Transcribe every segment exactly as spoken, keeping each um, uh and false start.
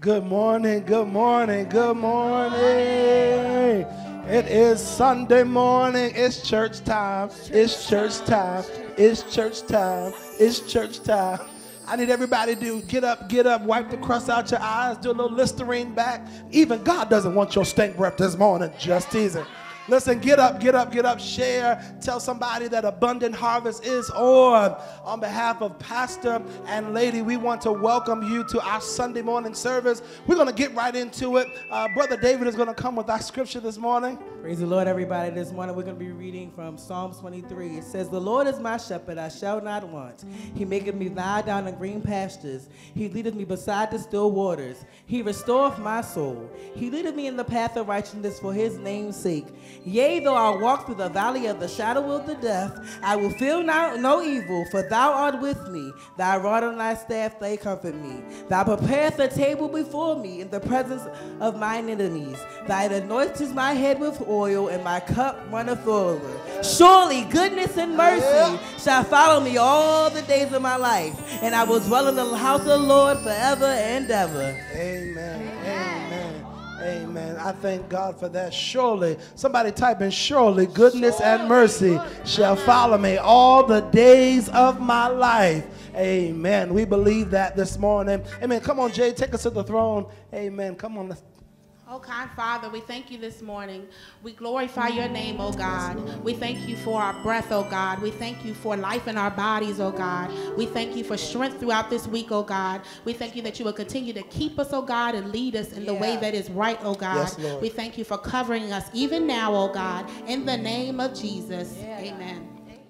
Good morning, good morning, good morning. It is Sunday morning. It's church time. It's church time. It's church time. It's church time. I need everybody to get up, get up, wipe the crust out your eyes, do a little Listerine back. Even God doesn't want your stink breath this morning. Just teasing. Listen, get up, get up, get up, share. Tell somebody that Abundant Harvest is on. On behalf of Pastor and Lady, we want to welcome you to our Sunday morning service. We're going to get right into it. Uh, Brother David is going to come with our scripture this morning. Praise the Lord, everybody. This morning we're going to be reading from Psalms twenty-three. It says, "The Lord is my shepherd, I shall not want. He maketh me lie down in green pastures. He leadeth me beside the still waters. He restoreth my soul. He leadeth me in the path of righteousness for his name's sake. Yea, though I walk through the valley of the shadow of the death, I will fear no, no evil, for thou art with me. Thy rod and thy staff, they comfort me. Thou preparest a table before me in the presence of mine enemies. Thou anointest my head with oil, and my cup runneth over. Surely goodness and mercy shall follow me all the days of my life, and I will dwell in the house of the Lord forever and ever." Amen. Amen. Amen. I thank God for that. Surely, somebody type in, surely goodness and mercy shall follow me all the days of my life. Amen. We believe that this morning. Amen. Come on, Jay, take us to the throne. Amen. Come on. Let's Oh, kind Father, we thank you this morning. We glorify your name, oh God. We thank you for our breath, oh God. We thank you for life in our bodies, oh God. We thank you for strength throughout this week, oh God. We thank you that you will continue to keep us, oh God, and lead us in the yeah. way that is right, oh God. Yes, Lord. We thank you for covering us even now, oh God, in the name of Jesus. Yeah. Amen.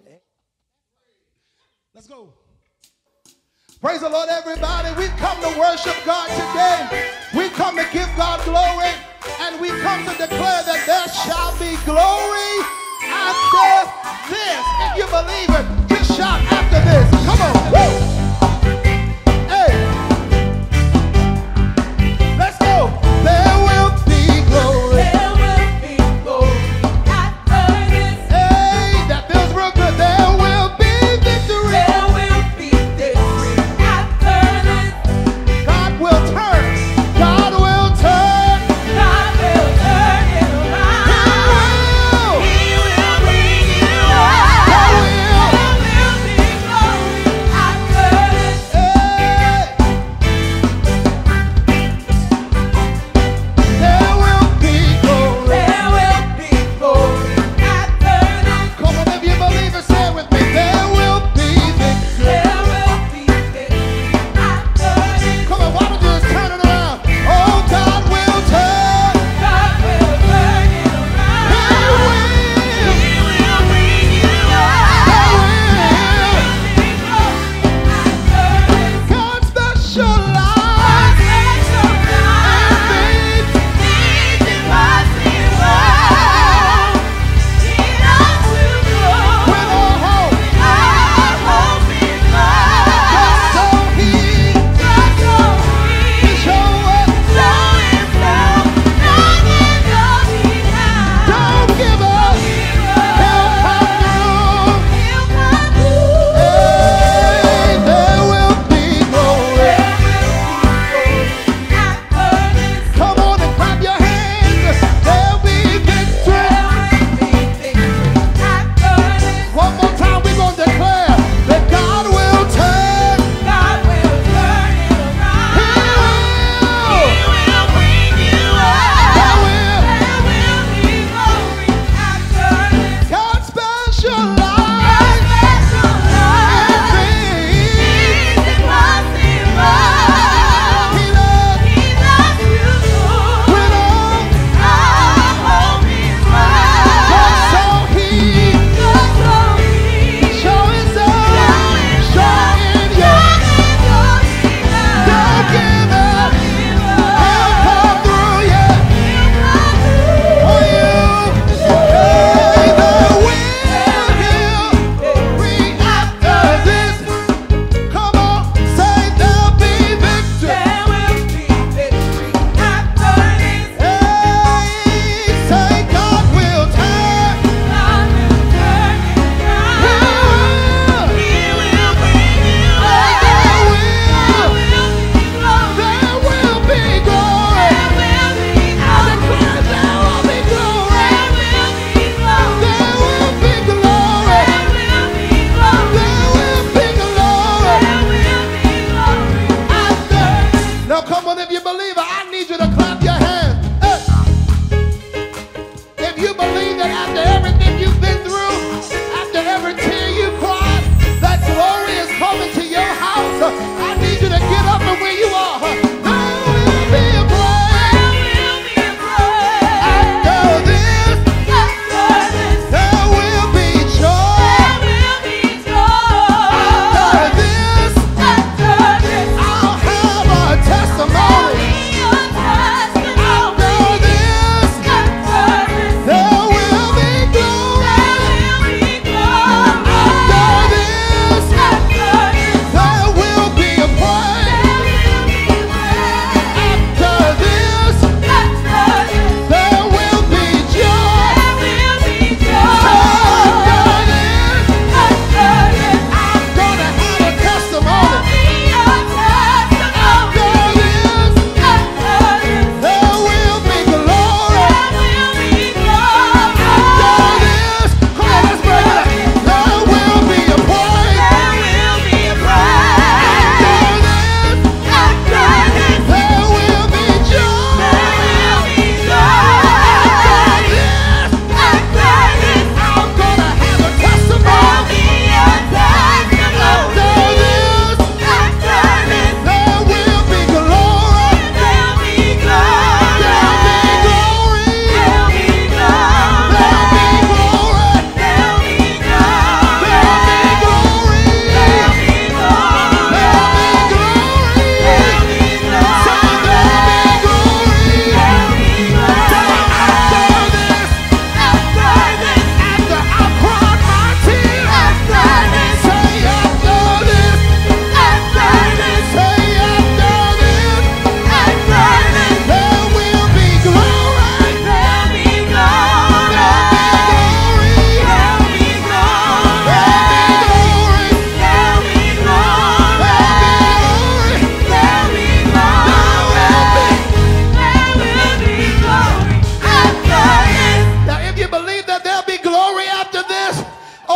Let's go. Praise the Lord, everybody. We've come to worship God today. We come to give God glory, and we come to declare that there shall be glory after this. If you believe it, just shout after this. Come on. Woo! Hey. Let's go. There will be glory. There will be glory after this. Hey, that feels real good. There will be victory. There will be victory after this. God will turn. God will turn. God will turn it around. He will. He will bring it I around. will. There will be glory after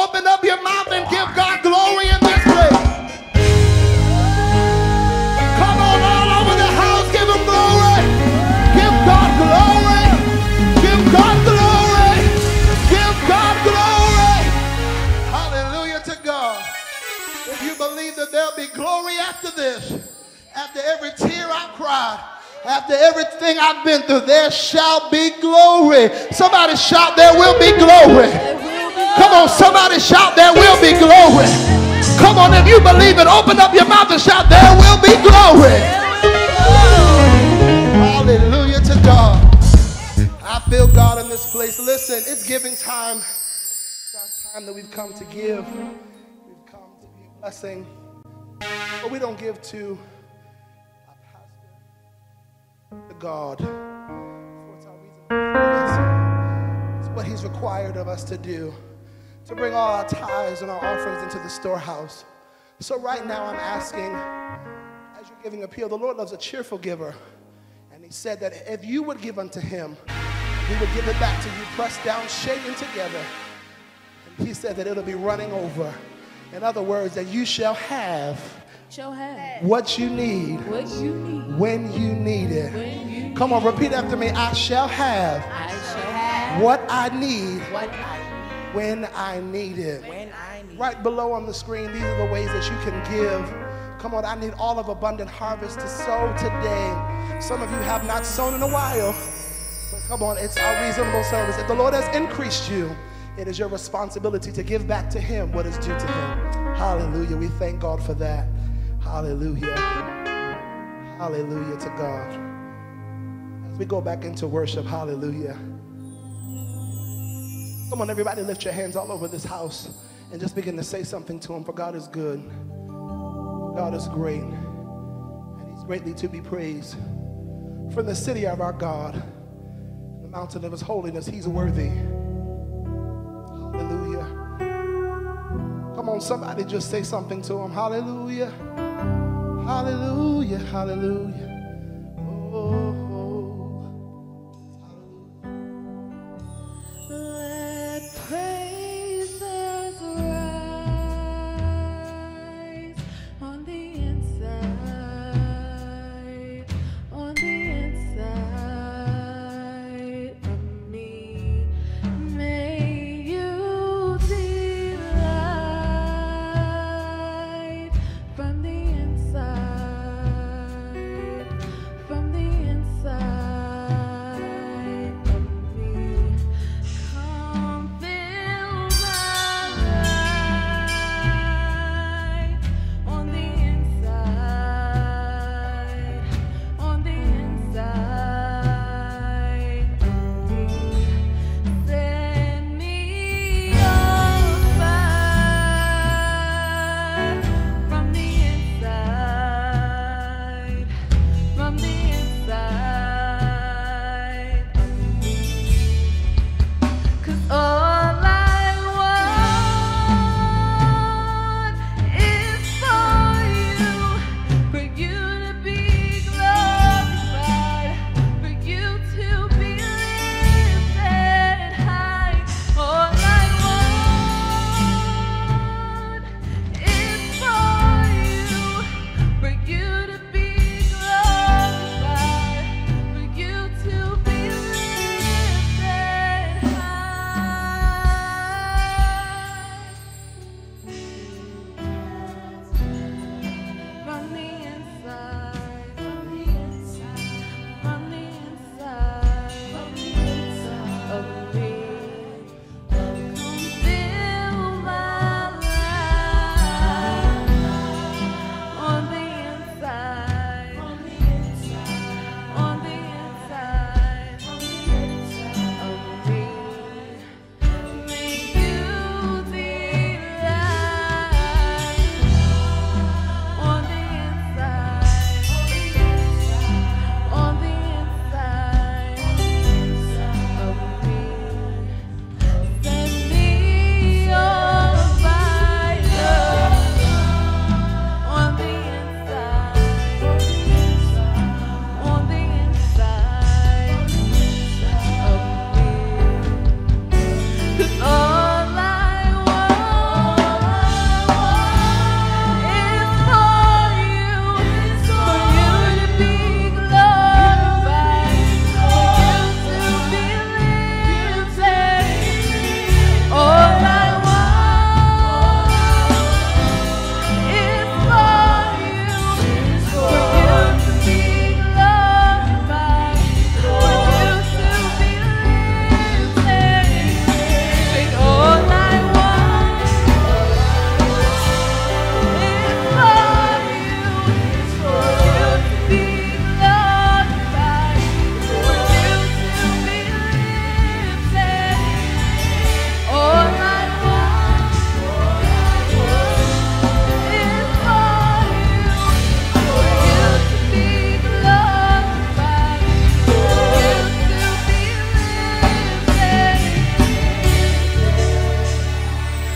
open up your mouth and give God glory in this place. Come on, all over the house, give him glory. Give God glory. Give God glory. Give God glory. Hallelujah to God. If you believe that there'll be glory after this, after every tear I cried, after everything I've been through, there shall be glory. Somebody shout, there will be glory. Come on, somebody shout, there will be glory. Come on, if you believe it, open up your mouth and shout, there will be glory. Hallelujah to God. I feel God in this place. Listen, it's giving time. It's our time that we've come to give. We've come to be a blessing. But we don't give to our pastor, to God. For it's our reason. It's what he's required of us to do, to bring all our tithes and our offerings into the storehouse. So right now I'm asking, as you're giving appeal, the Lord loves a cheerful giver. And he said that if you would give unto him, he would give it back to you, pressed down, shaken together. And he said that it'll be running over. In other words, that you shall have, shall have what you need, what you need when you need it. when you Come on, repeat after me. I shall have, I shall have what I need, What I when I need it. when I need. Right below on the screen, these are the ways that you can give. Come on, I need all of Abundant Harvest to sow today. Some of you have not sown in a while. But come on, it's our reasonable service. If the Lord has increased you, it is your responsibility to give back to him what is due to him. Hallelujah. We thank God for that. Hallelujah. Hallelujah to God. As we go back into worship, hallelujah. Come on, everybody, lift your hands all over this house and just begin to say something to him, for God is good. God is great, and he's greatly to be praised. From the city of our God, the mountain of his holiness, he's worthy. Hallelujah. Come on, somebody just say something to him. Hallelujah. Hallelujah. Hallelujah. Oh. Let praises rise on the inside, on the inside of me. May you delight from the inside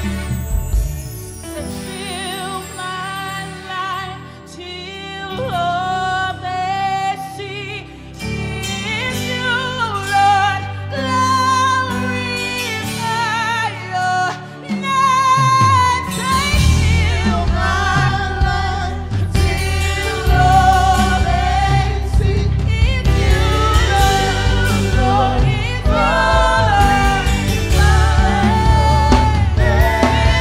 Glorify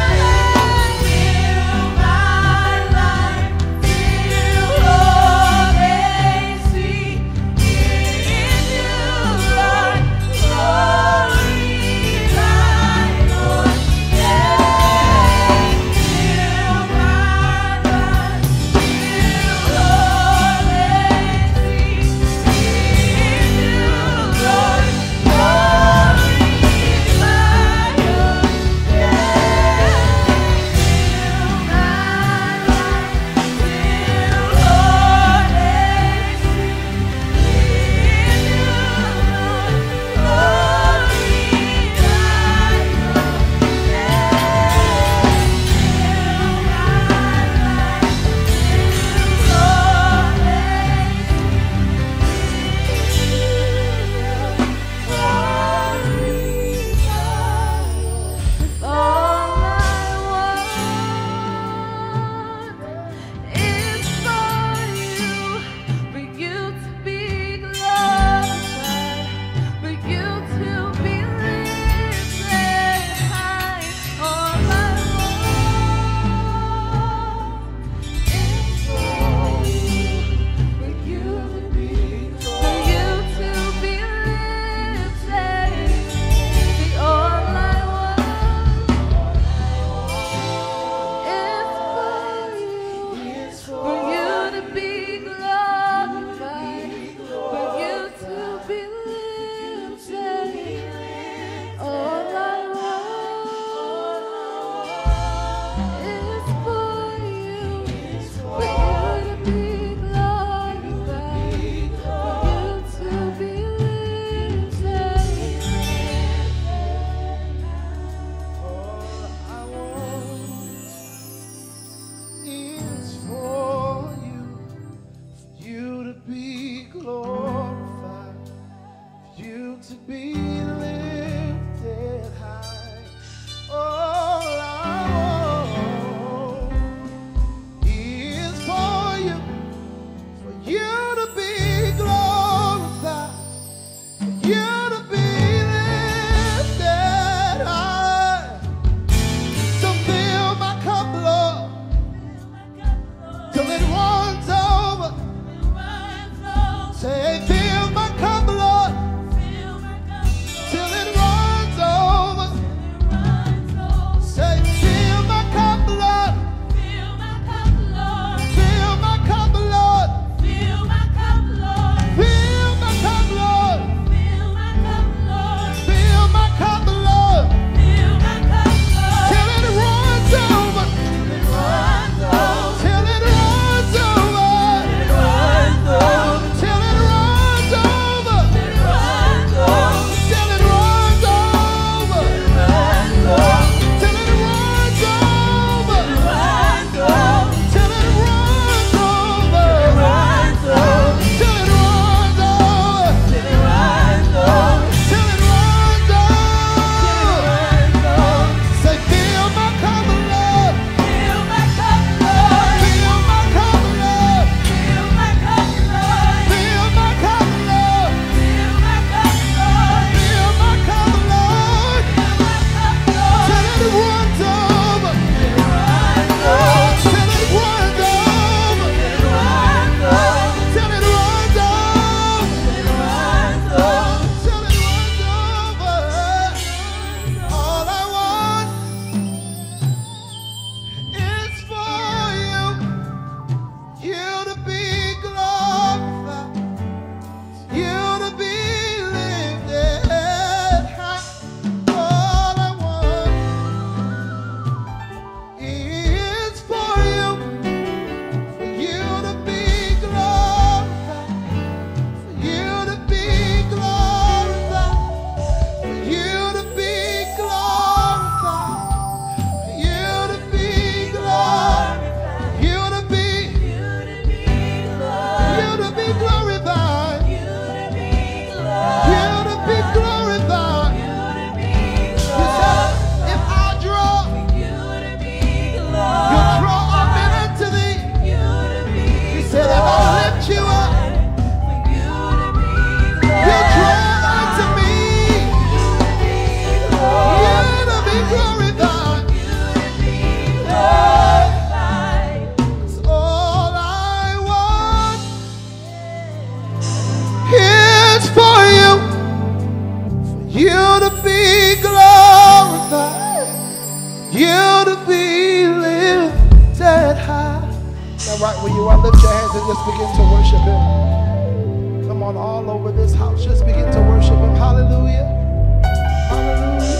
right where you are, lift your hands and just begin to worship him. Come on, all over this house, just begin to worship him. Hallelujah. Hallelujah.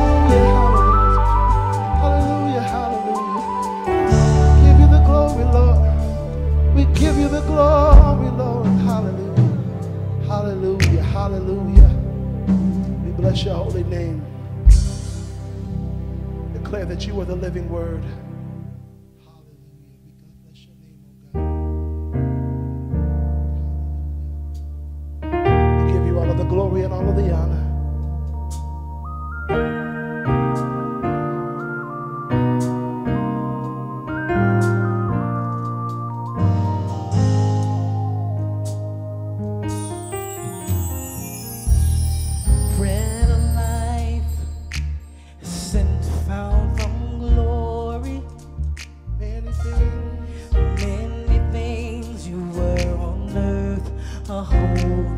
Hallelujah. Hallelujah. Hallelujah. Give you the glory, Lord. We give you the glory, Lord. Hallelujah. Hallelujah. Hallelujah. We bless your holy name. Declare that you are the living word. Glory and all of the honor. Bread of life, sent found from glory. Many things, many things you were on earth, a holy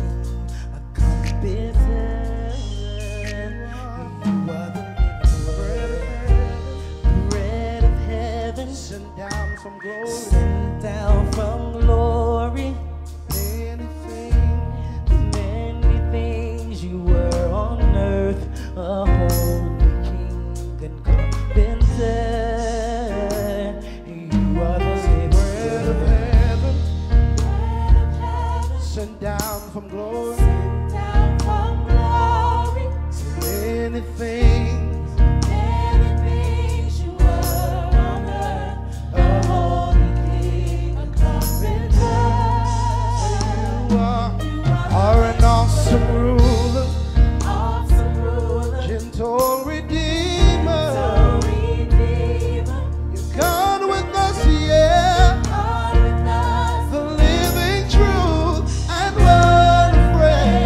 from glory, sent down from glory. Many things, many things you were on earth, a holy king and carpenter. You are the bread of heaven, bread of heaven, sent down from glory, sent down from glory. Many things. Awesome ruler, awesome ruler, gentle redeemer, gentle redeemer. You're God with us, yeah, God with us, the living truth and blood of friend.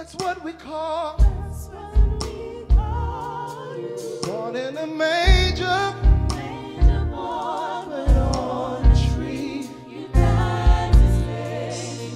That's what we call. That's what we call you. Born in a manger. Manger born, but on a tree you died to save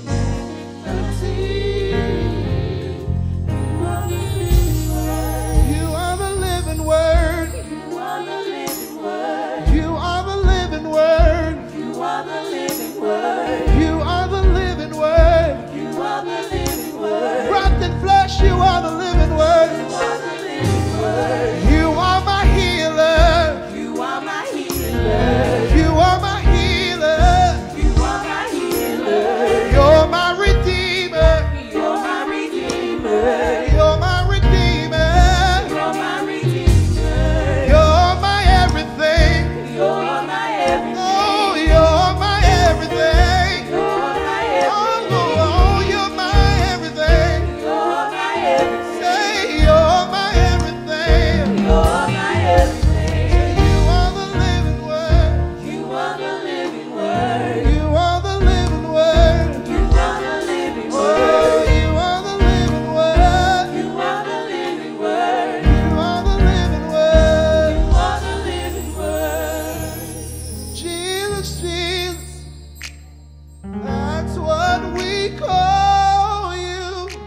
humanity. You are the living word. You are the living word. You are the living word. You are the living word. You are the living word. You are the living word. You are the living word. Wrapped in flesh, you are the living word. You are the living word. You are my healer. You are my healer. You are my healer. You are my healer. You're my redeemer. You're my redeemer. You're my redeemer. You're my redeemer. You're my everything. You're my everything. Oh, you're my everything. You're my Oh, everything. oh, you're my everything. You're my everything. Say you're my everything. You're my everything. You are the living word. You are the living word. You are the living word. You are the living Oh, word. you are the living word. You are the living word. You are the living word. You are the living word. Jesus, Jesus, that's what we call you.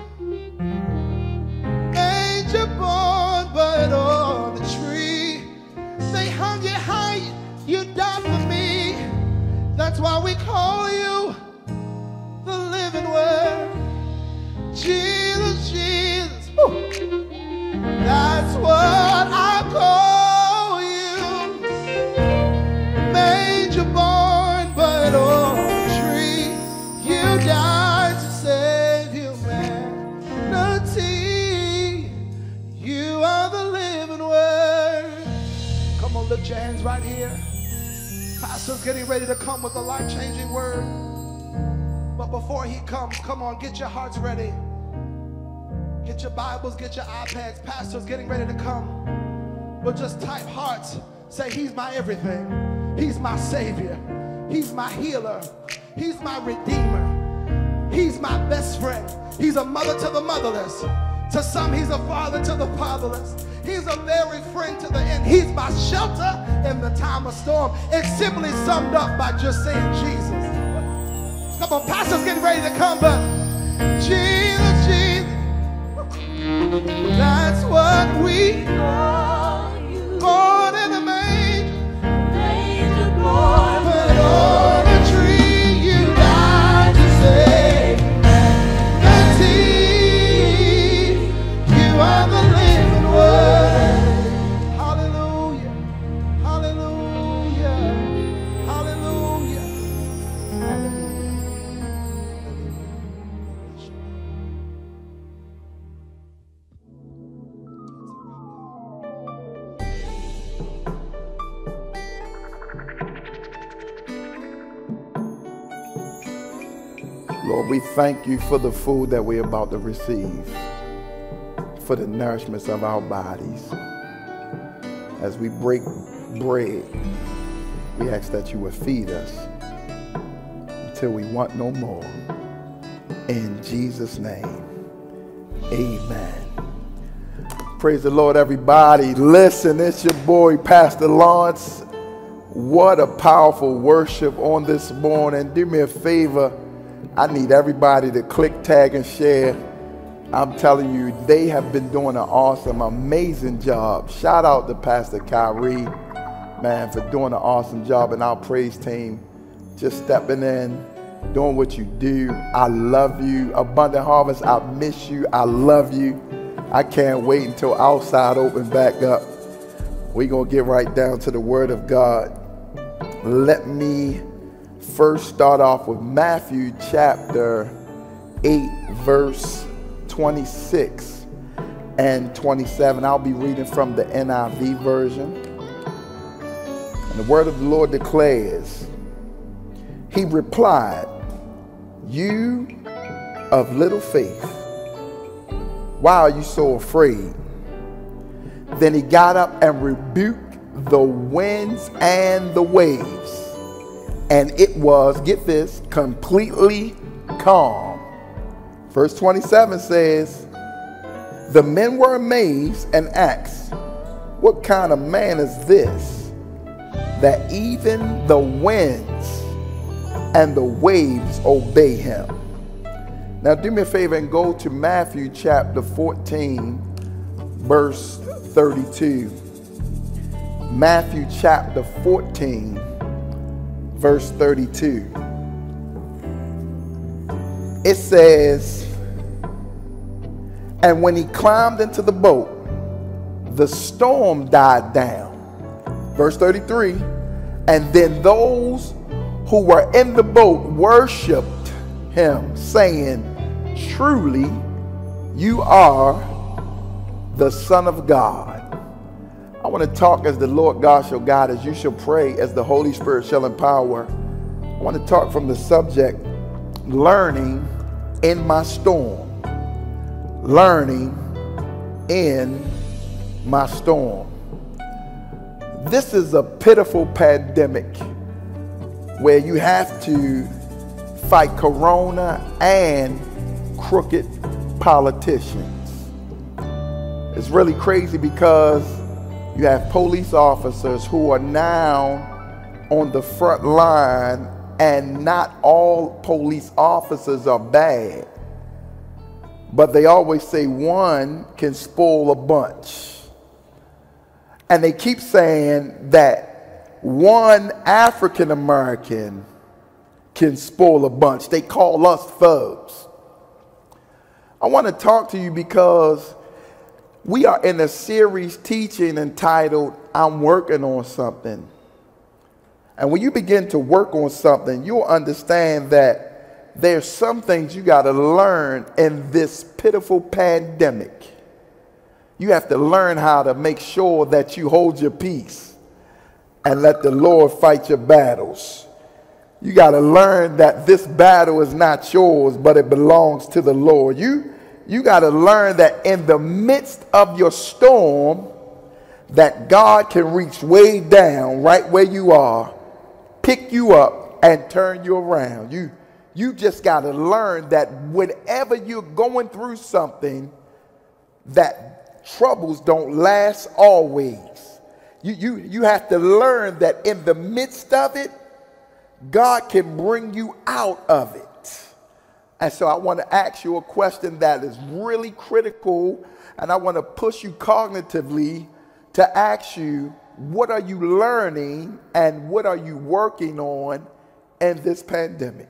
Manger born, but on the tree. They hung you high, you died for me. That's why we call you the living word. Jesus, Jesus, woo. That's what I call you. Manger born, but on a tree, you died to save humanity. You are the living word. Come on, lift your hands right here. Pastor's getting ready to come with a life-changing word. But before he comes, come on, get your hearts ready. Get your Bibles, get your iPads. Pastor's getting ready to come. But just type hearts. Say, he's my everything. He's my savior. He's my healer. He's my redeemer. He's my best friend. He's a mother to the motherless. To some, he's a father to the fatherless. He's a very friend to the end. He's my shelter in the time of storm. It's simply summed up by just saying Jesus. Come on, pastor's getting ready to come, but Jesus, Jesus. That's what we Call you. born in a manger, Manger born, but on a tree you died to save humanity. You are the living word. Hallelujah, hallelujah, hallelujah, Lord, we thank you for the food that we're about to receive, for the nourishment of our bodies. As we break bread, we ask that you would feed us until we want no more. In Jesus' name, amen. Praise the Lord, everybody. Listen, it's your boy, Pastor Lawrence. What a powerful worship on this morning. Do me a favor. I need everybody to click, tag, and share. I'm telling you, they have been doing an awesome, amazing job. Shout out to Pastor Kyrie, man, for doing an awesome job, and our praise team just stepping in, doing what you do. I love you. Abundant Harvest, I miss you. I love you. I can't wait until outside open back up. We're going to get right down to the Word of God. Let me first start off with Matthew chapter eight, verse twenty-six and twenty-seven. I'll be reading from the N I V version. And the word of the Lord declares, he replied, you of little faith, why are you so afraid? Then he got up and rebuked the winds and the waves, and it was, get this, completely calm. Verse twenty-seven says, The men were amazed and asked, "What kind of man is this, that even the winds and the waves obey him?" Now do me a favor and go to Matthew chapter fourteen, verse thirty-two. Matthew chapter fourteen, verse thirty-two. It says, "And when he climbed into the boat, the storm died down." Verse thirty-three. "And then those who were in the boat worshiped him, saying, 'Truly, you are the Son of God.'" I want to talk as the Lord God shall guide, as you shall pray, as the Holy Spirit shall empower. I want to talk from the subject, learning in my storm. Learning in my storm. This is a pitiful pandemic where you have to fight corona and crooked politicians. It's really crazy because you have police officers who are now on the front line, and not all police officers are bad. But they always say one can spoil a bunch. And they keep saying that one African American can spoil a bunch. They call us thugs. I want to talk to you because we are in a series teaching entitled, "I'm Working on Something." And when you begin to work on something, you'll understand that there's some things you got to learn in this pitiful pandemic. You have to learn how to make sure that you hold your peace and let the Lord fight your battles. You got to learn that this battle is not yours, but it belongs to the Lord. You, you got to learn that in the midst of your storm, that God can reach way down right where you are, pick you up, and turn you around. You, you just got to learn that whenever you're going through something, that troubles don't last always. You, you, you have to learn that in the midst of it, God can bring you out of it. And so I want to ask you a question that is really critical, and I want to push you cognitively to ask you, what are you learning and what are you working on in this pandemic?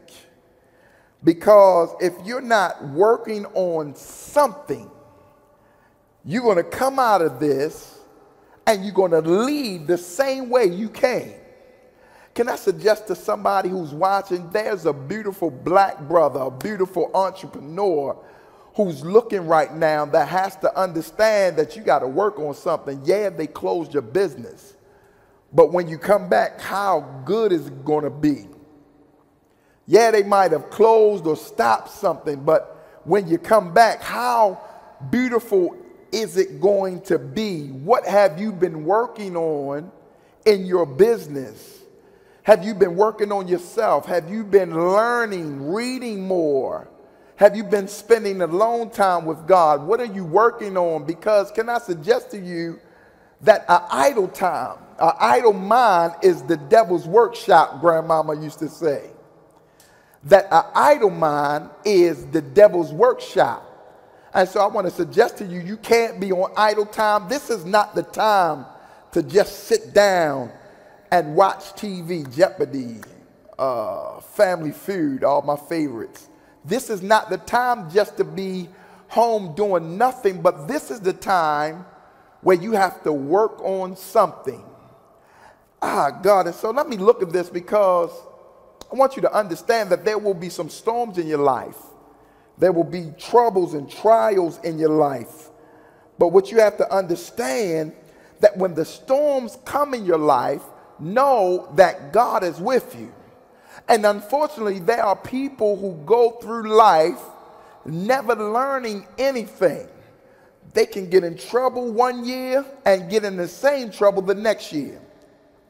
Because if you're not working on something, you're going to come out of this and you're going to leave the same way you came. Can I suggest to somebody who's watching, there's a beautiful black brother, a beautiful entrepreneur who's looking right now that has to understand that you got to work on something. Yeah, they closed your business, but when you come back, how good is it going to be? Yeah, they might have closed or stopped something, but when you come back, how beautiful is it going to be? What have you been working on in your business? Have you been working on yourself? Have you been learning, reading more? Have you been spending alone time with God? What are you working on? Because can I suggest to you that an idle time, an idle mind is the devil's workshop, grandmama used to say. That an idle mind is the devil's workshop. And so I want to suggest to you, you can't be on idle time. This is not the time to just sit down and watch T V, Jeopardy, uh, Family Feud, all my favorites. This is not the time just to be home doing nothing, but this is the time where you have to work on something. Ah, God, and so let me look at this, because I want you to understand that there will be some storms in your life. There will be troubles and trials in your life. But what you have to understand, that when the storms come in your life, know that God is with you. And unfortunately, there are people who go through life never learning anything. They can get in trouble one year and get in the same trouble the next year.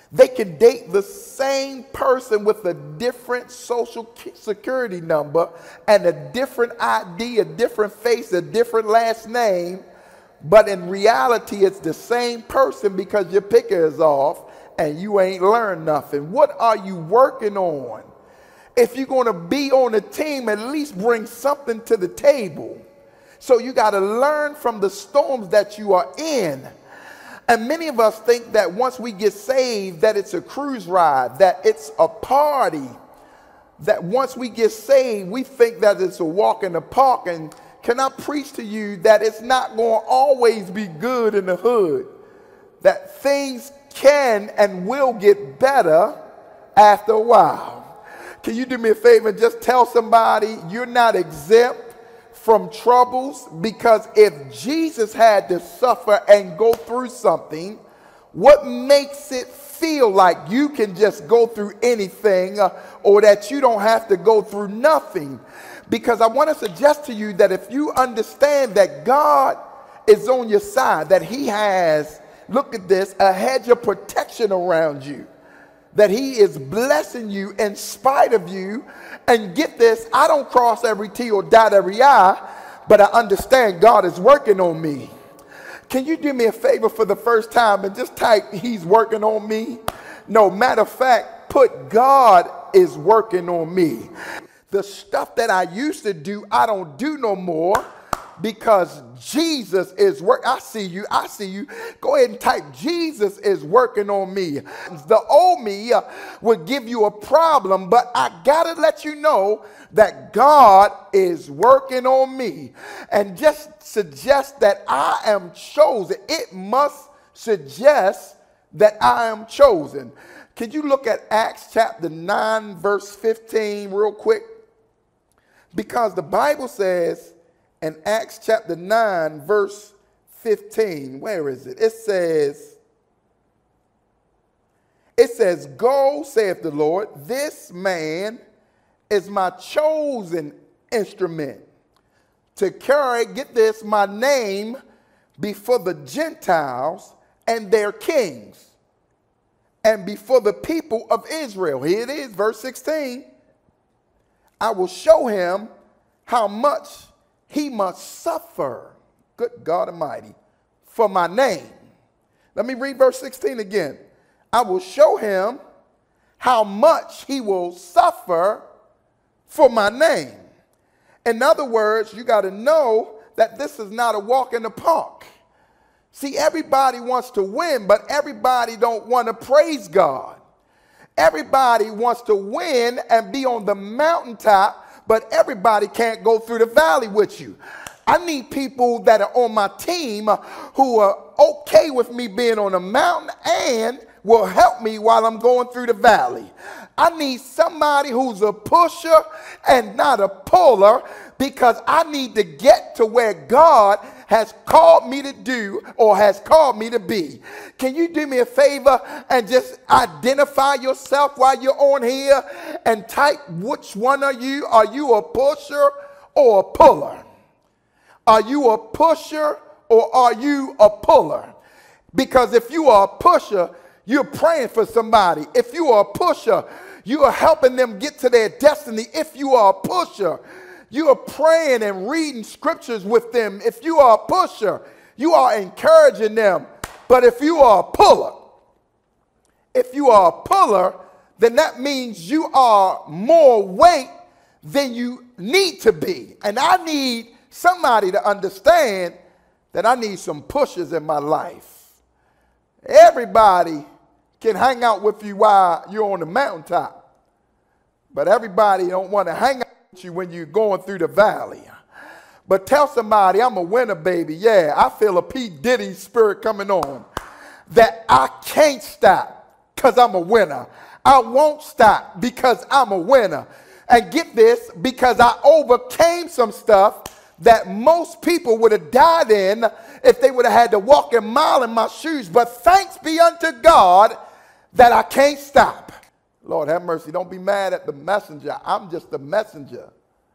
They can date the same person with a different social security number and a different I D, a different face, a different last name, but in reality it's the same person because your picker is off and you ain't learned nothing. What are you working on? If you're going to be on a team, at least bring something to the table. So you got to learn from the storms that you are in. And many of us think that once we get saved, that it's a cruise ride, that it's a party, that once we get saved, we think that it's a walk in the park. And can I preach to you that it's not going to always be good in the hood, that things can and will get better after a while. Can you do me a favor and just tell somebody you're not exempt from troubles? Because if Jesus had to suffer and go through something, what makes it feel like you can just go through anything uh, or that you don't have to go through nothing? Because I want to suggest to you that if you understand that God is on your side, that he has, look at this, a hedge of protection around you, that he is blessing you in spite of you. And get this, I don't cross every T or dot every I, but I understand God is working on me. Can you do me a favor for the first time and just type, he's working on me? No, matter of fact, put God is working on me. The stuff that I used to do, I don't do no more, because Jesus is work. I see you. I see you. Go ahead and type, Jesus is working on me. The old me uh, would give you a problem, but I got to let you know that God is working on me. And just suggest that I am chosen. It must suggest that I am chosen. Could you look at Acts chapter nine, verse fifteen real quick? Because the Bible says, in Acts chapter nine, verse fifteen, where is it? It says, it says, go, saith the Lord, this man is my chosen instrument to carry, get this, my name before the Gentiles and their kings and before the people of Israel. Here it is, verse sixteen. I will show him how much he must suffer, good God Almighty, for my name. Let me read verse sixteen again. I will show him how much he will suffer for my name. In other words, you got to know that this is not a walk in the park. See, everybody wants to win, but everybody don't want to praise God. Everybody wants to win and be on the mountaintop, but everybody can't go through the valley with you. I need people that are on my team who are okay with me being on a mountain and will help me while I'm going through the valley. I need somebody who's a pusher and not a puller, because I need to get to where God has called me to do or has called me to be. Can you do me a favor and just identify yourself while you're on here and type, which one are you? Are you a pusher or a puller? Are you a pusher or are you a puller? Because if you are a pusher, you're praying for somebody. If you are a pusher, you are helping them get to their destiny. If you are a pusher, you are praying and reading scriptures with them. If you are a pusher, you are encouraging them. But if you are a puller, if you are a puller, then that means you are more weight than you need to be. And I need somebody to understand that I need some pushers in my life. Everybody can hang out with you while you're on the mountaintop, but everybody don't want to hang out with you when you're going through the valley. But tell somebody, I'm a winner, baby. Yeah, I feel a P. Diddy spirit coming on, that I can't stop because I'm a winner. I won't stop because I'm a winner. And get this, because I overcame some stuff that most people would have died in if they would have had to walk a mile in my shoes. But thanks be unto God that I can't stop. Lord have mercy. Don't be mad at the messenger. I'm just the messenger.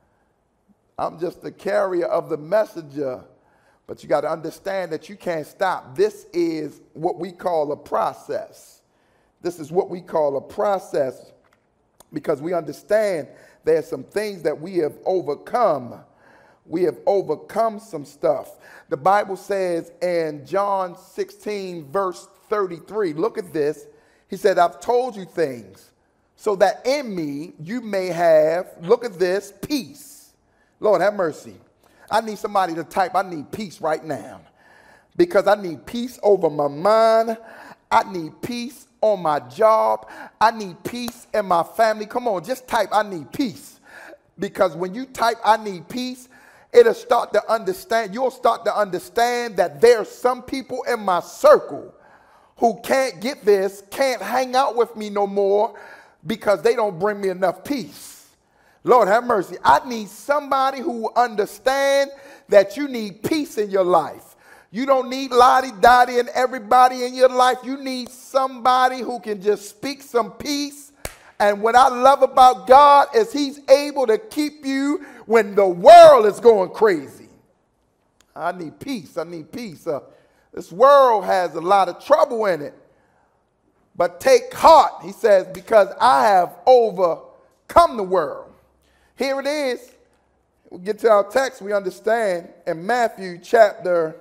I'm just the carrier of the messenger. But you got to understand that you can't stop. This is what we call a process. This is what we call a process, because we understand there's some things that we have overcome. We have overcome some stuff. The Bible says in John sixteen, verse thirty-three, look at this. He said, I've told you things so that in me you may have, look at this, peace. Lord have mercy. I need somebody to type, I need peace right now. Because I need peace over my mind. I need peace on my job. I need peace in my family. Come on, just type, I need peace. Because when you type, I need peace, it'll start to understand, you'll start to understand that there's some people in my circle who can't get this, can't hang out with me no more because they don't bring me enough peace. Lord have mercy. I need somebody who will understand that you need peace in your life. You don't need lottie-dottie and everybody in your life. You need somebody who can just speak some peace. And what I love about God is he's able to keep you when the world is going crazy. I need peace. I need peace. Uh, this world has a lot of trouble in it. But take heart, he says, because I have overcome the world. Here it is. We get to our text, we understand in Matthew chapter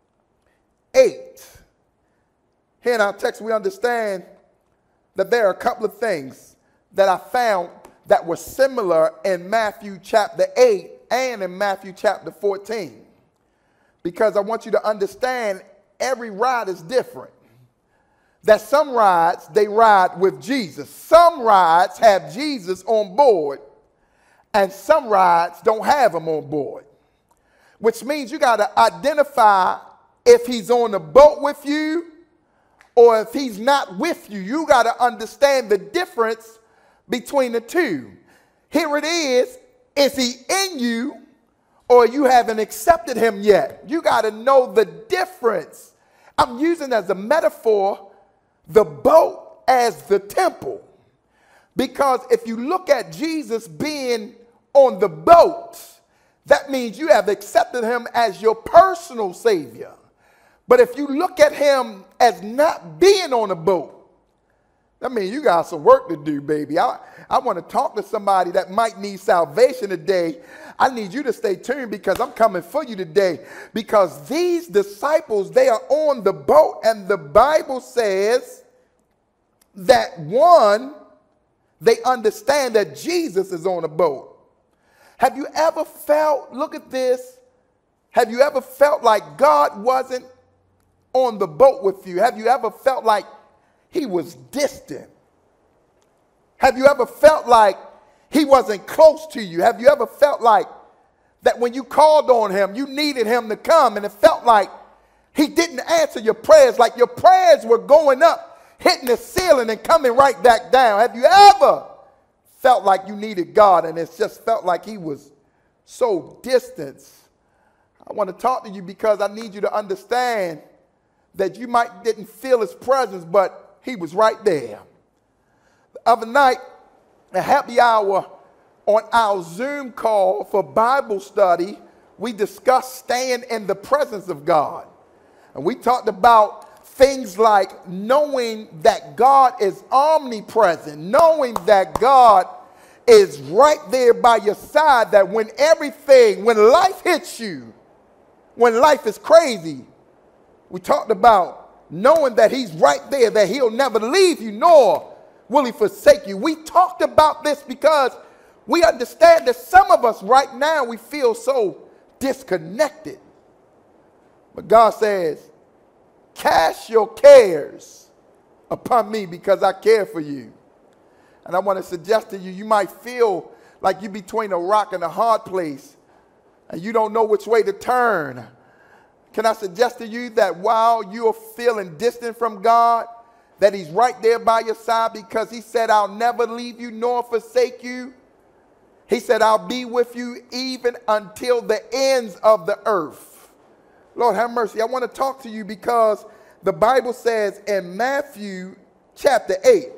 eight. Here in our text, we understand that there are a couple of things that I found that were similar in Matthew chapter eight and in Matthew chapter fourteen. Because I want you to understand every ride is different. That some rides, they ride with Jesus. Some rides have Jesus on board, and some rides don't have him on board. Which means you got to identify if he's on the boat with you or if he's not with you. You got to understand the difference between the two. Here it is. Is he in you or you haven't accepted him yet? You got to know the difference. I'm using as a metaphor the boat as the temple. Because if you look at Jesus being on the boat, that means you have accepted him as your personal Savior. But if you look at him as not being on a boat, that means you got some work to do, baby. I, I want to talk to somebody that might need salvation today. I need you to stay tuned because I'm coming for you today. Because these disciples, they are on the boat, and the Bible says that one, they understand that Jesus is on a boat. Have you ever felt, look at this, have you ever felt like God wasn't on the boat with you? Have you ever felt like he was distant? Have you ever felt like he wasn't close to you? Have you ever felt like that when you called on him, you needed him to come, and it felt like he didn't answer your prayers, like your prayers were going up, hitting the ceiling and coming right back down? Have you ever felt like you needed God and it's just felt like he was so distant? I want to talk to you because I need you to understand that you might didn't feel his presence, but he was right there. The other night, a happy hour on our Zoom call for Bible study, we discussed staying in the presence of God. And we talked about things like knowing that God is omnipresent, knowing that God is right there by your side, that when everything, when life hits you, when life is crazy, we talked about knowing that he's right there, that he'll never leave you, nor will he forsake you. We talked about this because we understand that some of us right now, we feel so disconnected. But God says, cast your cares upon me because I care for you. And I want to suggest to you, you might feel like you're between a rock and a hard place and you don't know which way to turn. Can I suggest to you that while you're feeling distant from God, that he's right there by your side because he said, I'll never leave you nor forsake you. He said, I'll be with you even until the ends of the earth. Lord have mercy. I want to talk to you because the Bible says in Matthew chapter eight,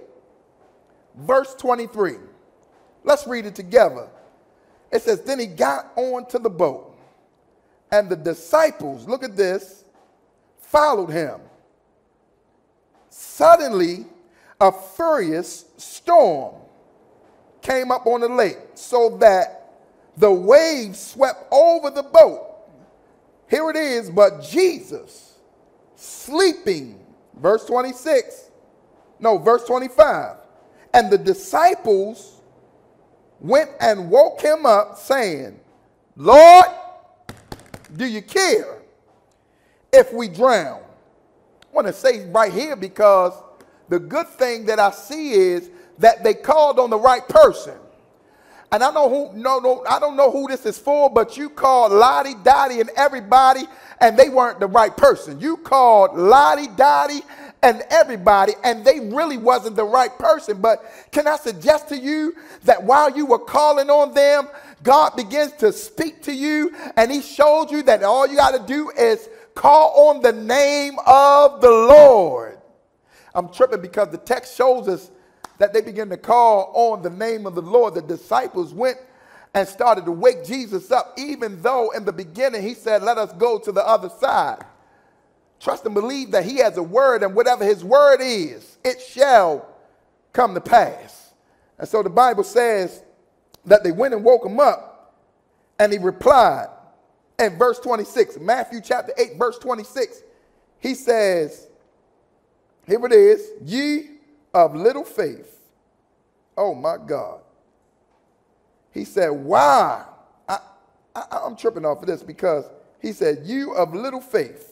verse twenty-three. Let's read it together. It says, then he got onto the boat, and the disciples, look at this, followed him. Suddenly, a furious storm came up on the lake, so that the waves swept over the boat. Here it is, but Jesus, sleeping, verse twenty-six, no, verse twenty-five, and the disciples went and woke him up, saying, Lord, do you care if we drown? I want to say right here, because the good thing that I see is that they called on the right person. And I know who, no, no, I don't know who this is for, but you called Lottie, Dottie, and everybody, and they weren't the right person. You called Lottie, Dottie, and everybody, and they really wasn't the right person. But can I suggest to you that while you were calling on them, God begins to speak to you, and he showed you that all you got to do is call on the name of the Lord. I'm tripping because the text shows us that they began to call on the name of the Lord. The disciples went and started to wake Jesus up, even though in the beginning he said, let us go to the other side. Trust and believe that he has a word, and whatever his word is, it shall come to pass. And so the Bible says that they went and woke him up, and he replied in verse twenty-six, Matthew chapter eight, verse twenty-six, he says, here it is, ye of little faith. Oh my God. He said, why? I, I, I'm tripping off of this, because he said, you of little faith.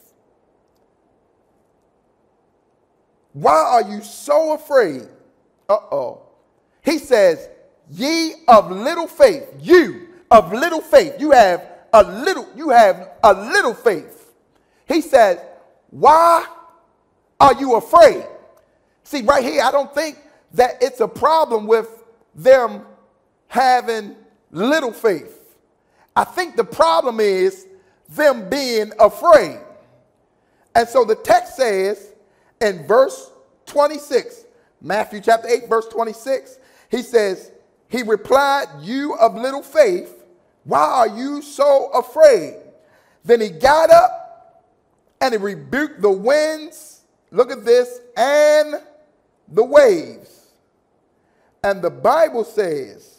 Why are you so afraid? Uh-oh. He says, ye of little faith. You of little faith. You have a little, you have a little faith. He says, why are you afraid? See, right here, I don't think that it's a problem with them having little faith. I think the problem is them being afraid. And so the text says in verse twenty-six, Matthew chapter eight, verse twenty-six, he says, he replied, you of little faith, why are you so afraid? Then he got up and he rebuked the winds, look at this, and the waves. And the Bible says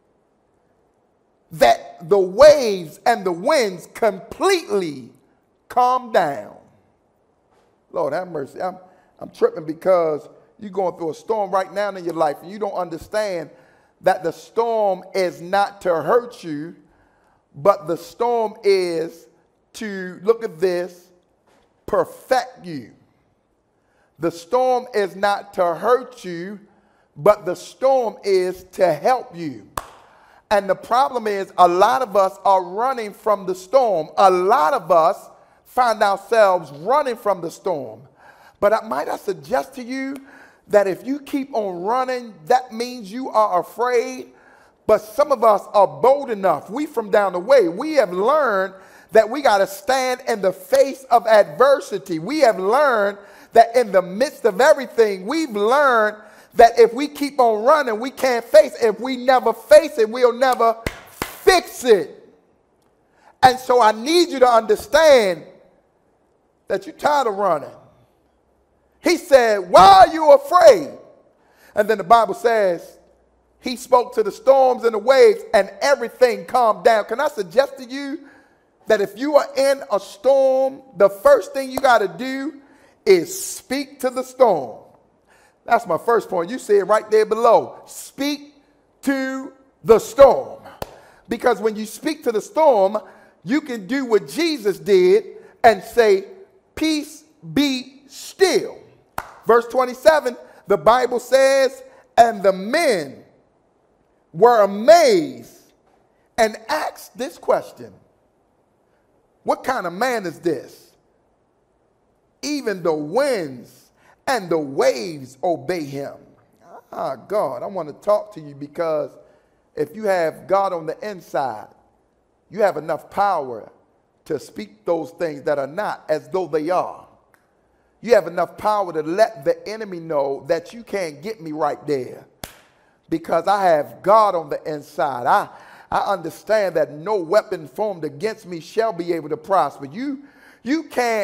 that the waves and the winds completely calmed down. Lord have mercy. I'm, I'm tripping because you're going through a storm right now in your life, and you don't understand that the storm is not to hurt you, but the storm is to, look at this, perfect you. The storm is not to hurt you, but the storm is to help you. And the problem is, a lot of us are running from the storm. A lot of us find ourselves running from the storm. But I, might I suggest to you that if you keep on running, that means you are afraid. But some of us are bold enough. We from down the way, we have learned that we got to stand in the face of adversity. We have learned that in the midst of everything, we've learned that if we keep on running, we can't face it. If we never face it, we'll never fix it. And so I need you to understand that you're tired of running. He said, why are you afraid? And then the Bible says, he spoke to the storms and the waves, and everything calmed down. Can I suggest to you that if you are in a storm, the first thing you got to do is speak to the storm. That's my first point. You see it right there below. Speak to the storm. Because when you speak to the storm, you can do what Jesus did and say, peace be still. Verse twenty-seven, the Bible says, and the men were amazed and asked this question. What kind of man is this? Even the winds and the waves obey him. Ah, God, I want to talk to you, because if you have God on the inside, you have enough power to speak those things that are not as though they are. You have enough power to let the enemy know that you can't get me right there, because I have God on the inside. I, I understand that no weapon formed against me shall be able to prosper. You, you can't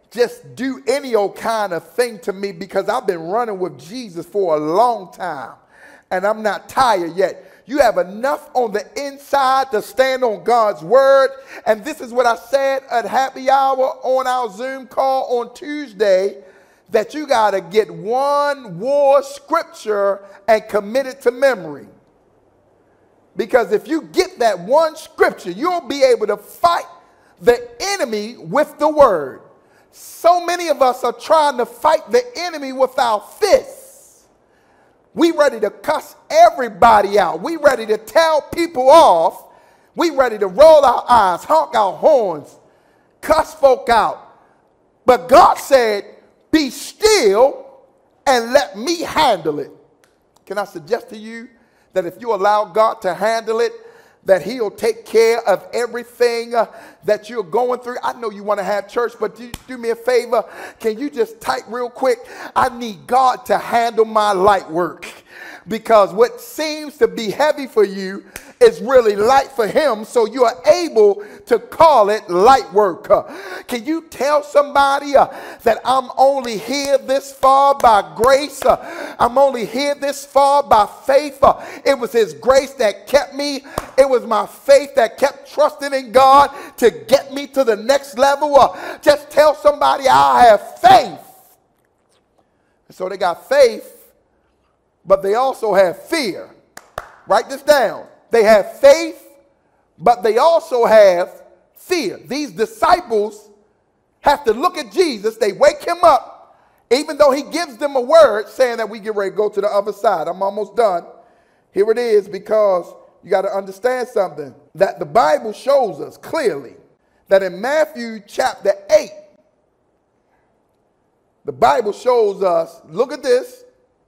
just do any old kind of thing to me because I've been running with Jesus for a long time and I'm not tired yet. You have enough on the inside to stand on God's word. And this is what I said at happy hour on our Zoom call on Tuesday, that you got to get one war scripture and commit it to memory. Because if you get that one scripture, you'll be able to fight the enemy with the word. So many of us are trying to fight the enemy with our fists. We ready to cuss everybody out. We ready to tell people off. We ready to roll our eyes, honk our horns, cuss folk out. But God said, be still and let me handle it. Can I suggest to you that if you allow God to handle it, that he'll take care of everything uh, that you're going through? I know you want to have church, but do, do me a favor. Can you just type real quick? I need God to handle my light work. Because what seems to be heavy for you is really light for him, so you are able to call it light work. Uh, can you tell somebody uh, that I'm only here this far by grace? Uh, I'm only here this far by faith. Uh, it was his grace that kept me. It was my faith that kept trusting in God to get me to the next level. Uh, just tell somebody I have faith. And so they got faith, but they also have fear. Write this down. They have faith, but they also have fear. These disciples have to look at Jesus. They wake him up, even though he gives them a word saying that we get ready to go to the other side. I'm almost done. Here it is, because you got to understand something, that the Bible shows us clearly that in Matthew chapter eight, the Bible shows us, look at this,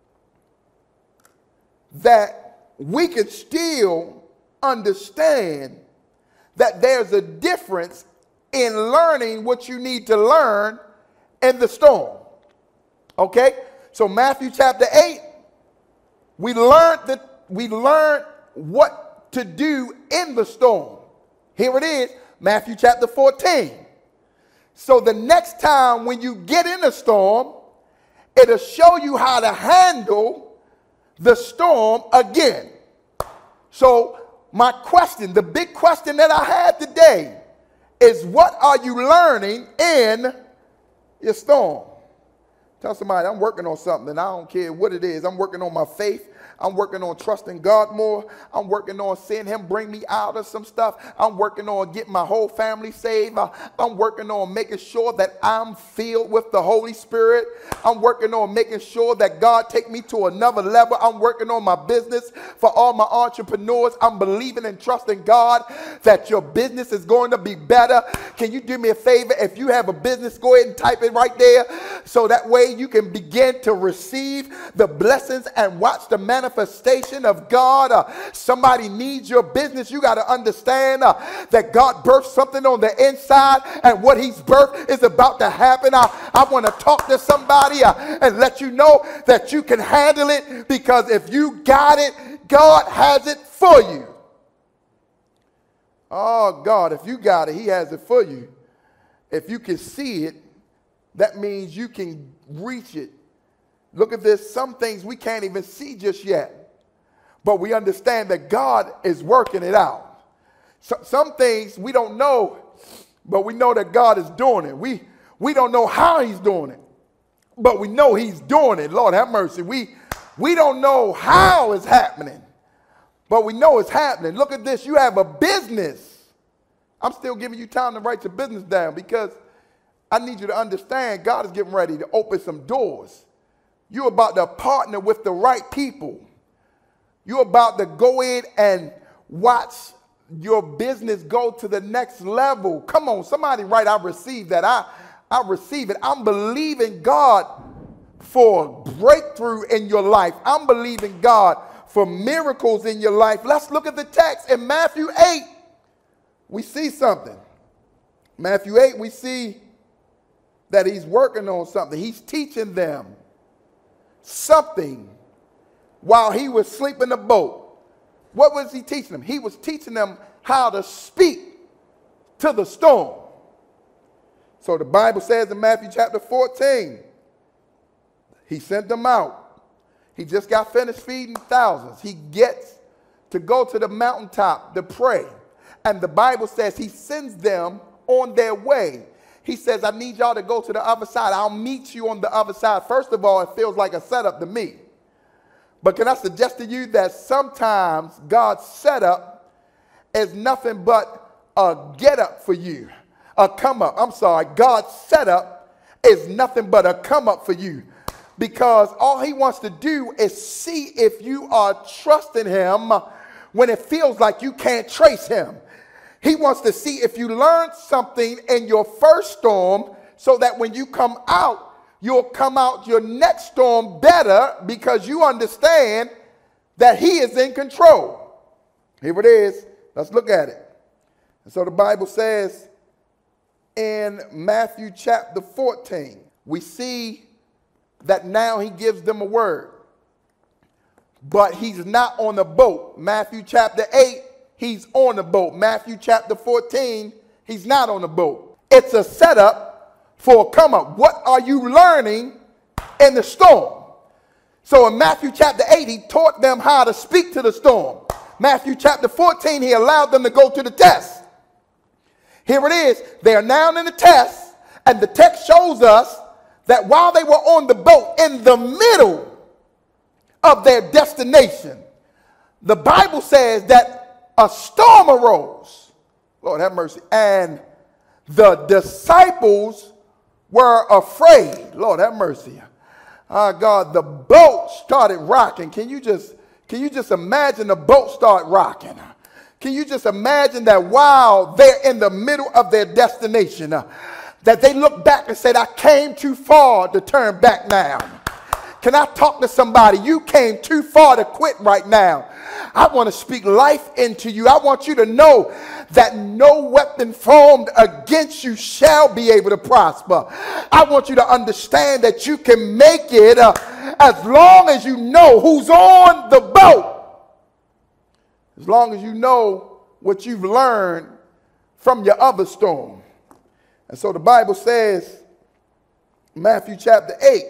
that we can still understand that there's a difference in learning what you need to learn in the storm. Okay? So Matthew chapter eight, we learned that we learned what to do in the storm. Here it is, Matthew chapter fourteen. So the next time when you get in a storm, it'll show you how to handle the storm again. So my question, the big question that I have today is, what are you learning in your storm? Tell somebody, I'm working on something, and I don't care what it is. I'm working on my faith. I'm working on trusting God more. I'm working on seeing him bring me out of some stuff. I'm working on getting my whole family saved. I'm working on making sure that I'm filled with the Holy Spirit. I'm working on making sure that God take me to another level. I'm working on my business. For all my entrepreneurs, I'm believing and trusting God that your business is going to be better. Can you do me a favor? If you have a business, go ahead and type it right there, so that way you can begin to receive the blessings and watch the manifestation manifestation of God. Uh, somebody needs your business. You got to understand uh, that God birthed something on the inside, and what he's birthed is about to happen. I, I want to talk to somebody uh, and let you know that you can handle it, because if you got it, God has it for you. Oh, God, if you got it, he has it for you. If you can see it, that means you can reach it. Look at this. Some things we can't even see just yet, but we understand that God is working it out. So, some things we don't know, but we know that God is doing it. We, we don't know how he's doing it, but we know he's doing it. Lord have mercy. We, we don't know how it's happening, but we know it's happening. Look at this. You have a business. I'm still giving you time to write your business down, because I need you to understand God is getting ready to open some doors. You're about to partner with the right people. You're about to go in and watch your business go to the next level. Come on, somebody write, I receive that. I, I receive it. I'm believing God for breakthrough in your life. I'm believing God for miracles in your life. Let's look at the text in Matthew eight. We see something. Matthew eight, we see that he's working on something. He's teaching them something while he was asleep in the boat. What was he teaching them? He was teaching them how to speak to the storm. So the Bible says in Matthew chapter fourteen, he sent them out. He just got finished feeding thousands. He gets to go to the mountaintop to pray. And the Bible says he sends them on their way. He says, I need y'all to go to the other side. I'll meet you on the other side. First of all, it feels like a setup to me. But can I suggest to you that sometimes God's setup is nothing but a get up for you, a come up. I'm sorry, God's setup is nothing but a come up for you, because all he wants to do is see if you are trusting him when it feels like you can't trace him. He wants to see if you learned something in your first storm so that when you come out, you'll come out your next storm better, because you understand that he is in control. Here it is. Let's look at it. And so the Bible says in Matthew chapter fourteen, we see that now he gives them a word. But he's not on the boat. Matthew chapter eight, he's on the boat. Matthew chapter fourteen, he's not on the boat. It's a setup for a come up. What are you learning in the storm? So in Matthew chapter eight, he taught them how to speak to the storm. Matthew chapter fourteen, he allowed them to go to the test. Here it is. They are now in the test, and the text shows us that while they were on the boat in the middle of their destination, the Bible says that a storm arose. Lord have mercy. And the disciples were afraid. Lord have mercy. Ah, God, the boat started rocking. Can you just, can you just imagine the boat start rocking? Can you just imagine that while they're in the middle of their destination, uh, that they look back and said, I came too far to turn back now. Can I talk to somebody? You came too far to quit right now. I want to speak life into you. I want you to know that no weapon formed against you shall be able to prosper. I want you to understand that you can make it uh, as long as you know who's on the boat. As long as you know what you've learned from your other storm. And so the Bible says, Matthew chapter eight,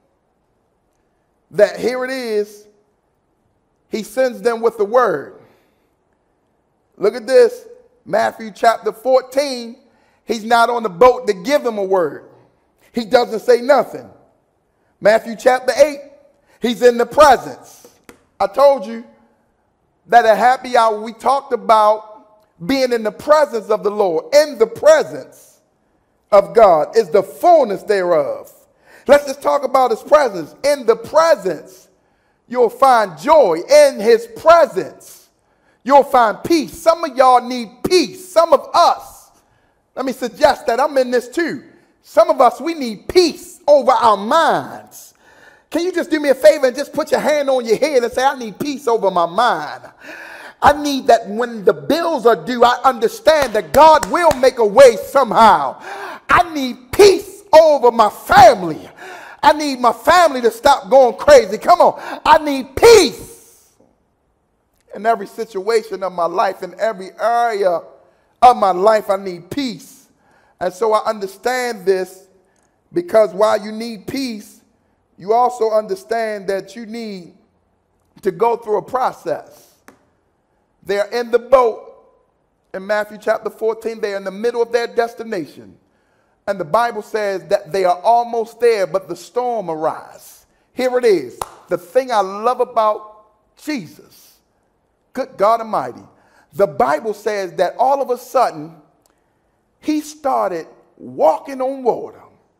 that here it is, he sends them with the word. Look at this, Matthew chapter fourteen, he's not on the boat to give them a word. He doesn't say nothing. Matthew chapter eight, he's in the presence. I told you that at happy hour we talked about being in the presence of the Lord. In the presence of God is the fullness thereof. Let's just talk about his presence. In the presence, you'll find joy. In his presence, you'll find peace. Some of y'all need peace. Some of us, let me suggest that I'm in this too. Some of us, we need peace over our minds. Can you just do me a favor and just put your hand on your head and say, I need peace over my mind. I need that when the bills are due, I understand that God will make a way somehow. I need peace over my family. I need my family to stop going crazy. Come on. I need peace in every situation of my life, in every area of my life. I need peace. And so I understand this, because while you need peace, you also understand that you need to go through a process. They're in the boat in Matthew chapter fourteen. They're in the middle of their destination. And the Bible says that they are almost there, but the storm arises. Here it is. The thing I love about Jesus, good God Almighty, the Bible says that all of a sudden, he started walking on water.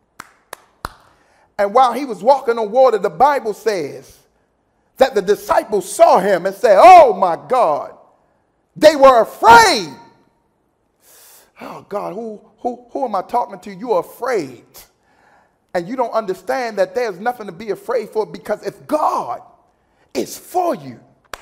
And while he was walking on water, the Bible says that the disciples saw him and said, oh my God, they were afraid. Oh God, who, who, who am I talking to? You're afraid. And you don't understand that there's nothing to be afraid for, because if God is for you,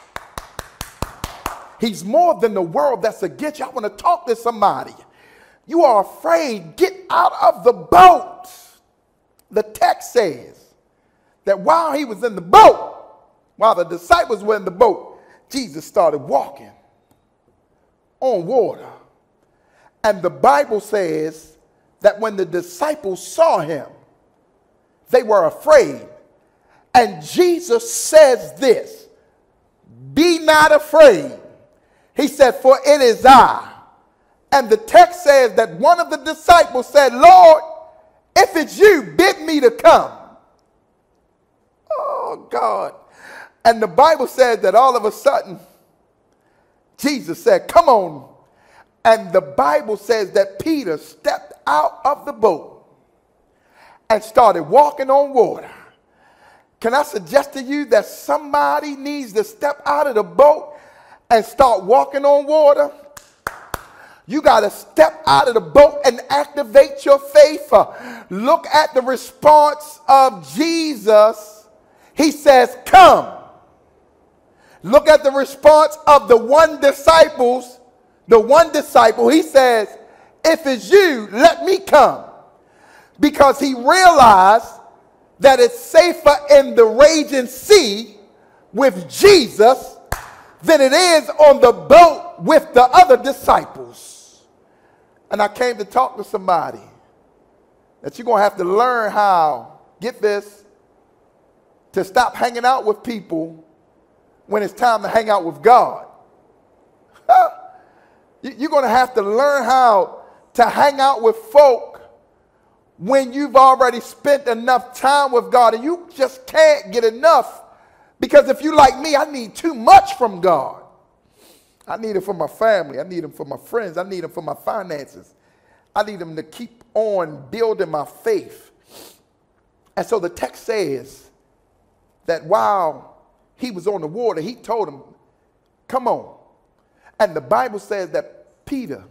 he's more than the world that's against you. I want to talk to somebody. You are afraid. Get out of the boat. The text says that while he was in the boat, while the disciples were in the boat, Jesus started walking on water. And the Bible says that when the disciples saw him, they were afraid. And Jesus says this, be not afraid. He said, for it is I. And the text says that one of the disciples said, Lord, if it's you, bid me to come. Oh, God. And the Bible says that all of a sudden, Jesus said, come on. And the Bible says that Peter stepped out of the boat and started walking on water. Can I suggest to you that somebody needs to step out of the boat and start walking on water? You got to step out of the boat and activate your faith. Uh, look at the response of Jesus. He says, come. Look at the response of the one disciples. The one disciple, he says, if it's you, let me come. Because he realized that it's safer in the raging sea with Jesus than it is on the boat with the other disciples. And I came to talk to somebody that you're going to have to learn how, get this, to stop hanging out with people when it's time to hang out with God. You're going to have to learn how to hang out with folk when you've already spent enough time with God, and you just can't get enough. Because if you like me, I need too much from God. I need it for my family. I need them for my friends. I need them for my finances. I need them to keep on building my faith. And so the text says that while he was on the water, he told him, come on. And the Bible says that Peter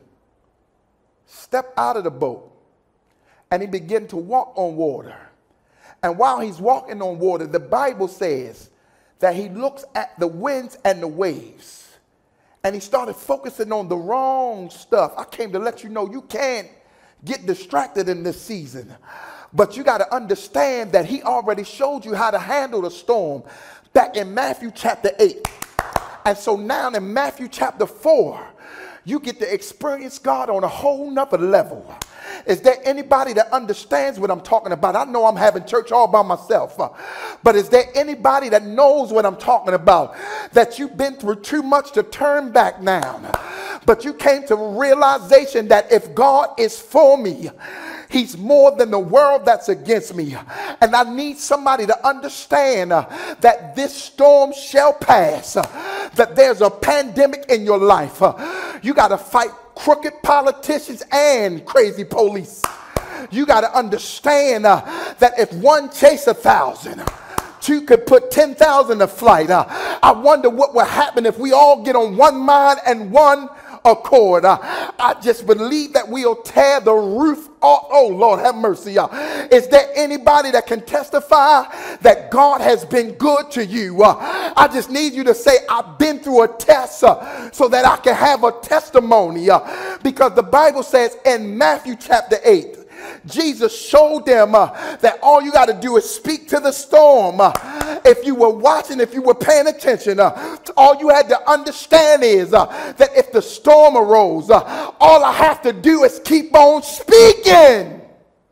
stepped out of the boat and he began to walk on water. And while he's walking on water, the Bible says that he looks at the winds and the waves. And he started focusing on the wrong stuff. I came to let you know you can't get distracted in this season. But you got to understand that he already showed you how to handle the storm back in Matthew chapter eight. And so now in Matthew chapter four, you get to experience God on a whole nother level. Is there anybody that understands what I'm talking about? I know I'm having church all by myself, uh, but is there anybody that knows what I'm talking about? That you've been through too much to turn back now, but you came to realization that if God is for me, he's more than the world that's against me. And I need somebody to understand uh, that this storm shall pass, uh, that there's a pandemic in your life. Uh, you got to fight crooked politicians and crazy police. You got to understand uh, that if one chase a thousand, two could put ten thousand to flight. Uh, I wonder what will happen if we all get on one mind and one accord. Uh, I just believe that we'll tear the roof off. Oh, Lord, have mercy. Uh, is there anybody that can testify that God has been good to you? Uh, I just need you to say, I've been through a test uh, so that I can have a testimony. Uh, because the Bible says in Matthew chapter eight, Jesus showed them uh, that all you got to do is speak to the storm. Uh, if you were watching, if you were paying attention, uh, all you had to understand is uh, that if the storm arose, uh, all I have to do is keep on speaking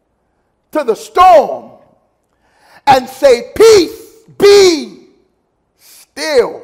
to the storm and say, peace, be still.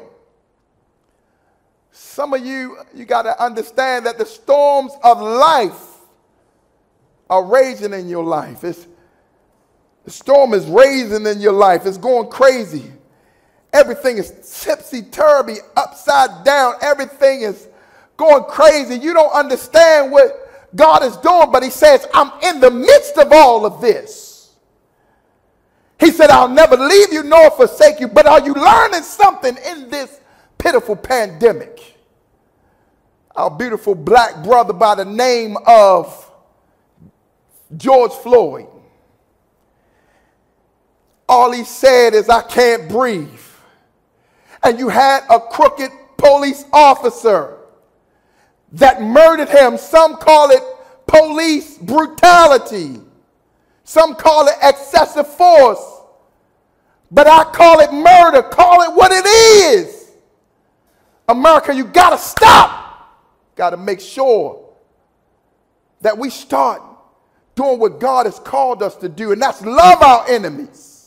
Some of you, you got to understand that the storms of life are raging in your life. It's, the storm is raging in your life. It's going crazy. Everything is tipsy-turvy, upside down. Everything is going crazy. You don't understand what God is doing, but he says, I'm in the midst of all of this. He said, I'll never leave you nor forsake you, but are you learning something in this pitiful pandemic? Our beautiful black brother by the name of George Floyd, all he said is, I can't breathe. And you had a crooked police officer that murdered him. Some call it police brutality. Some call it excessive force. But I call it murder. Call it what it is. America, you got to stop. Got to make sure that we start doing what God has called us to do, and that's love our enemies.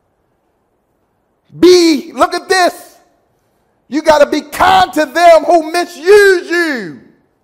Be, look at this, you got to be kind to them who misuse you.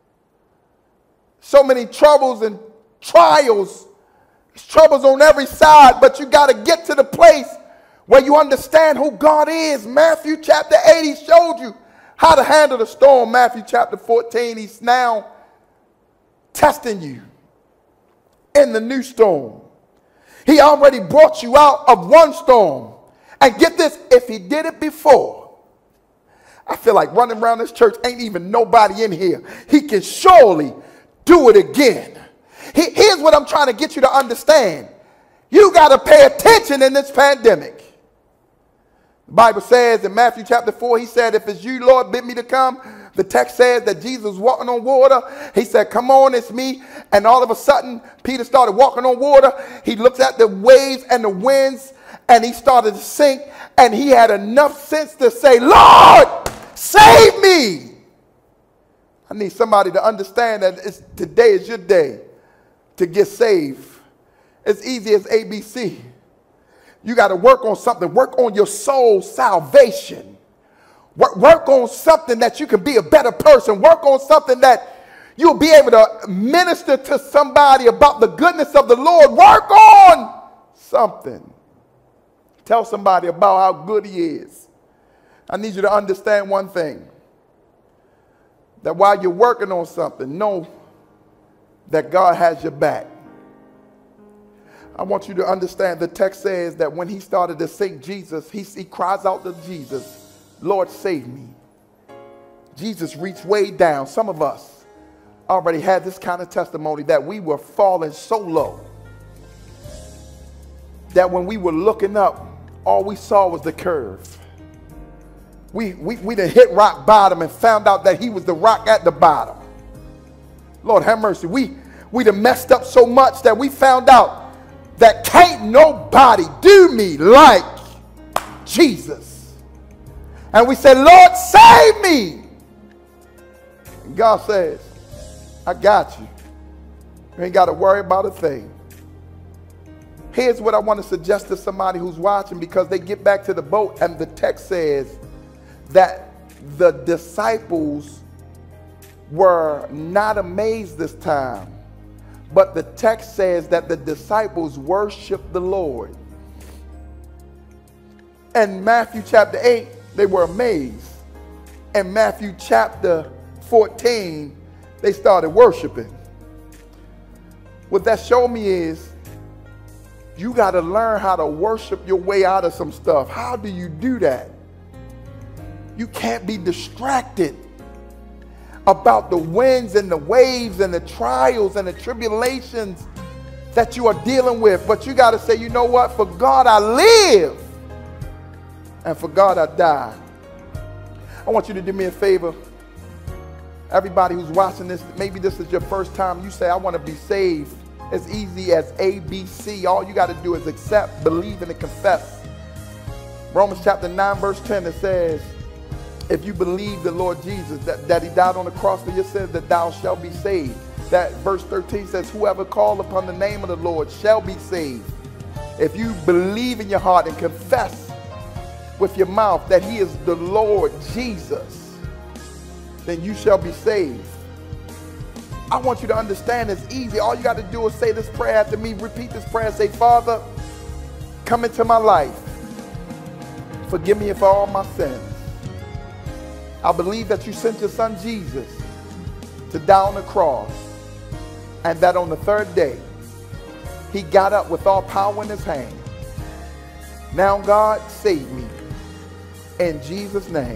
So many troubles and trials, troubles on every side, but you got to get to the place where you understand who God is. Matthew chapter eight, he showed you how to handle the storm. Matthew chapter fourteen, he's now testing you in the new storm. He already brought you out of one storm. And get this, if he did it before, I feel like running around this church, ain't even nobody in here. He can surely do it again. He, here's what I'm trying to get you to understand. You got to pay attention in this pandemic. The Bible says in Matthew chapter four, he said, if it's you, Lord, bid me to come. The text says that Jesus was walking on water. He said, come on, it's me. And all of a sudden, Peter started walking on water. He looked at the waves and the winds, and he started to sink. And he had enough sense to say, Lord, save me. I need somebody to understand that it's, today is your day to get saved. It's easy as A B C. You got to work on something. Work on your soul's salvation. Work, work on something that you can be a better person. Work on something that you'll be able to minister to somebody about the goodness of the Lord. Work on something. Tell somebody about how good he is. I need you to understand one thing. That while you're working on something, know that God has your back. I want you to understand the text says that when he started to sing Jesus, he, he cries out to Jesus, Lord, save me. Jesus reached way down. Some of us already had this kind of testimony that we were falling so low that when we were looking up, all we saw was the curve. We, we, we done hit rock bottom and found out that he was the rock at the bottom. Lord have mercy. We, we done messed up so much that we found out that can't nobody do me like Jesus. And we said, Lord, save me. And God says, I got you. You ain't got to worry about a thing. Here's what I want to suggest to somebody who's watching, because they get back to the boat and the text says that the disciples were not amazed this time. But the text says that the disciples worshiped the Lord. In Matthew chapter eight, they were amazed. In Matthew chapter fourteen, they started worshiping. What that showed me is you got to learn how to worship your way out of some stuff. How do you do that? You can't be distracted about the winds and the waves and the trials and the tribulations that you are dealing with. But you got to say, you know what? For God I live, and for God I die. I want you to do me a favor. Everybody who's watching this, maybe this is your first time. You say, I want to be saved. As easy as A B C. All you got to do is accept, believe, and confess. Romans chapter nine, verse ten, it says, if you believe the Lord Jesus, that, that he died on the cross for your sins, that thou shalt be saved. That verse thirteen says, whoever called upon the name of the Lord shall be saved. If you believe in your heart and confess with your mouth that he is the Lord Jesus, then you shall be saved. I want you to understand it's easy. All you got to do is say this prayer after me. Repeat this prayer and say, Father, come into my life. Forgive me for all my sins. I believe that you sent your son Jesus to die on the cross, and that on the third day he got up with all power in his hand. Now God, save me. In Jesus' name,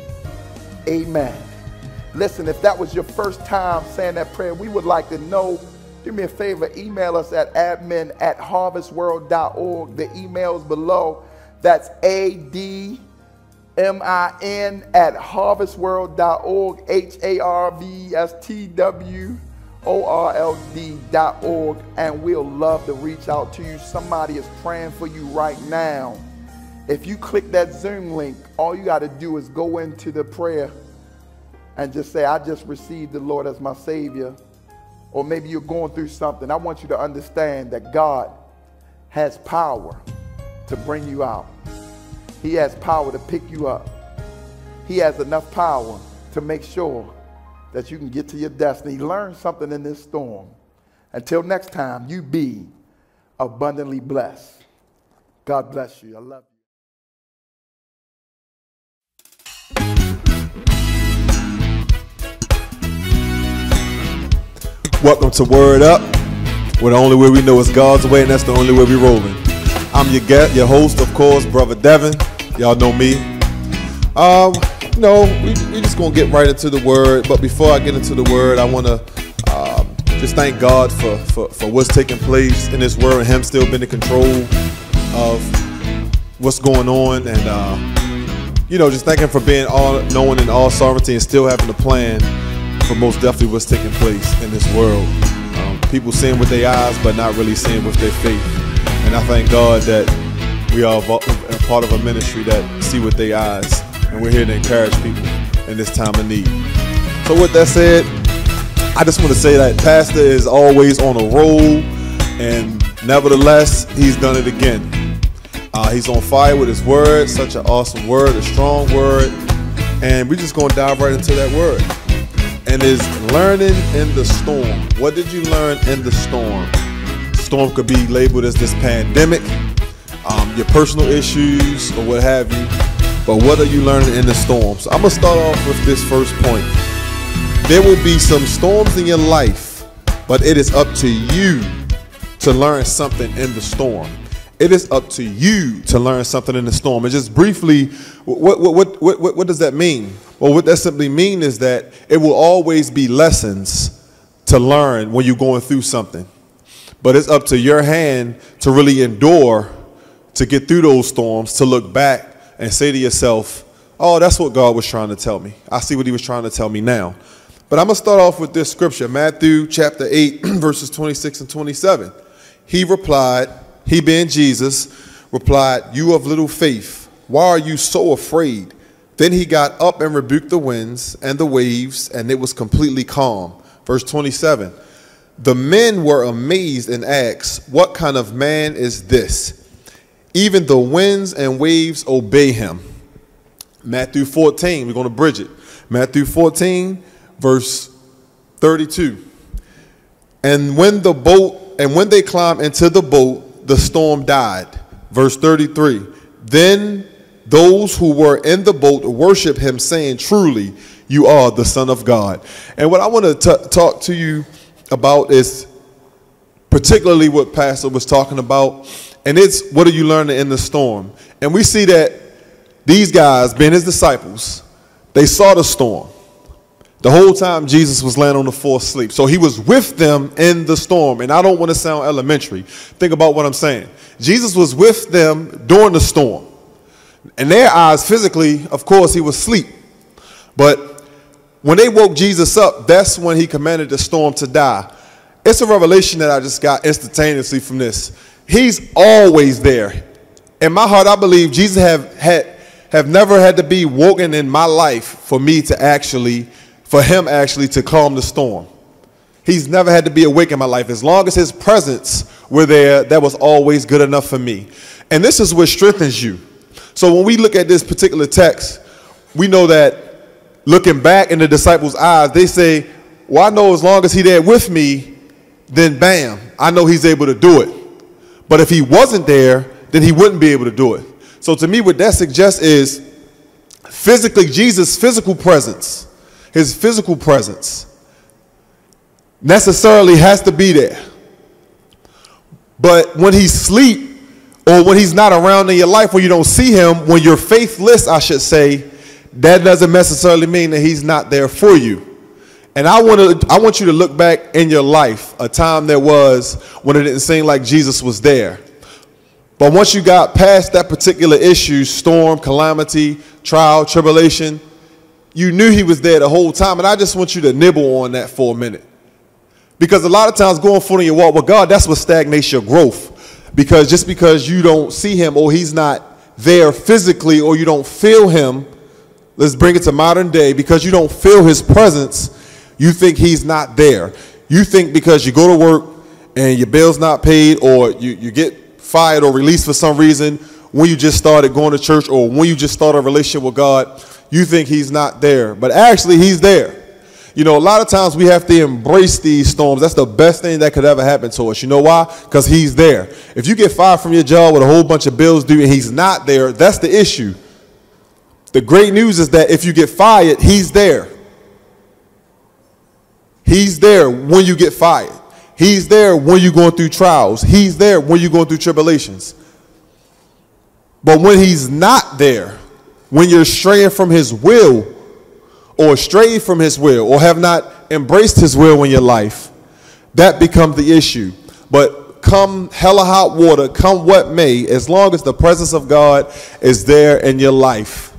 amen. Listen, if that was your first time saying that prayer, we would like to know. Do me a favor, email us at admin at harvest world dot org. The email is below. That's A D M I N at harvest world dot org, H A R V S T W O R L D dot org, and we'll love to reach out to you. Somebody is praying for you right now. If you click that Zoom link, all you got to do is go into the prayer and just say, I just received the Lord as my Savior. or maybe you're going through something, I want you to understand that God has power to bring you out. He has power to pick you up. He has enough power to make sure that you can get to your destiny. Learn something in this storm. Until next time, you be abundantly blessed. God bless you. I love you. Welcome to Word Up, where the only way we know is God's way, and that's the only way we rolling. I'm your guest, your host, of course, Brother Devin. Y'all know me. Um, you know, we we just gonna get right into the Word. But before I get into the Word, I want to um, just thank God for, for for what's taking place in this world, and Him still being in control of what's going on, and uh, you know, just thank Him for being all knowing and all sovereignty, and still having a plan for most definitely what's taking place in this world. Um, people seeing with their eyes, but not really seeing with their faith. And I thank God that we are a part of a ministry that see with their eyes, and we're here to encourage people in this time of need. So with that said, I just want to say that Pastor is always on a roll, and nevertheless, he's done it again. Uh, he's on fire with his word, such an awesome word, a strong word, and we're just going to dive right into that word. And is learning in the storm. What did you learn in the storm? Storm could be labeled as this pandemic, um, your personal issues, or what have you. But what are you learning in the storm? So I'm going to start off with this first point. There will be some storms in your life, but it is up to you to learn something in the storm. It is up to you to learn something in the storm. And just briefly, what, what, what, what, what does that mean? Well, what that simply means is that it will always be lessons to learn when you're going through something. But it's up to your hand to really endure, to get through those storms, to look back and say to yourself, oh, that's what God was trying to tell me. I see what he was trying to tell me now. But I'm going to start off with this scripture, Matthew chapter eight, verses twenty-six and twenty-seven. He replied, he being Jesus, replied, you of little faith, why are you so afraid? Then he got up and rebuked the winds and the waves, and it was completely calm. Verse twenty-seven, the men were amazed and asked, what kind of man is this? Even the winds and waves obey him. Matthew fourteen, we're going to bridge it. Matthew fourteen, verse thirty-two. And when the boat, and when they climbed into the boat, the storm died. Verse thirty-three. Then those who were in the boat worshiped him, saying, truly, you are the Son of God. And what I want to t- talk to you about is particularly what Pastor was talking about, and it's what are you learning in the storm? And we see that these guys, being his disciples, they saw the storm. The whole time Jesus was laying on the floor asleep. So he was with them in the storm. And I don't want to sound elementary. Think about what I'm saying. Jesus was with them during the storm. In their eyes, physically, of course, he was asleep. But when they woke Jesus up, that's when he commanded the storm to die. It's a revelation that I just got instantaneously from this. He's always there. In my heart, I believe Jesus have, had, have never had to be woken in my life for me to actually for him actually to calm the storm. He's never had to be awake in my life. As long as his presence were there, that was always good enough for me. And this is what strengthens you. So when we look at this particular text, we know that looking back in the disciples' eyes, they say, well, I know as long as he's there with me, then bam, I know he's able to do it. But if he wasn't there, then he wouldn't be able to do it. So to me, what that suggests is physically, Jesus' physical presence, his physical presence necessarily has to be there. But when he's asleep or when he's not around in your life, when you don't see him, when you're faithless, I should say, that doesn't necessarily mean that he's not there for you. And I want to, I want you to look back in your life, a time there was when it didn't seem like Jesus was there. But once you got past that particular issue, storm, calamity, trial, tribulation, you knew he was there the whole time. And I just want you to nibble on that for a minute. Because a lot of times going forward in your walk with God, that's what stagnates your growth. Because just because you don't see him or he's not there physically or you don't feel him, let's bring it to modern day, because you don't feel his presence, you think he's not there. you think because you go to work and your bill's not paid, or you, you get fired or released for some reason when you just started going to church, or when you just started a relationship with God, you think he's not there. But actually, he's there. You know, a lot of times we have to embrace these storms. That's the best thing that could ever happen to us. You know why? Because he's there. If you get fired from your job with a whole bunch of bills due and he's not there, that's the issue. The great news is that if you get fired, he's there. He's there when you get fired. He's there when you're going through trials. He's there when you're going through tribulations. But when he's not there, when you're straying from his will, or strayed from his will, or have not embraced his will in your life, that becomes the issue. But come hella hot water, come what may, as long as the presence of God is there in your life,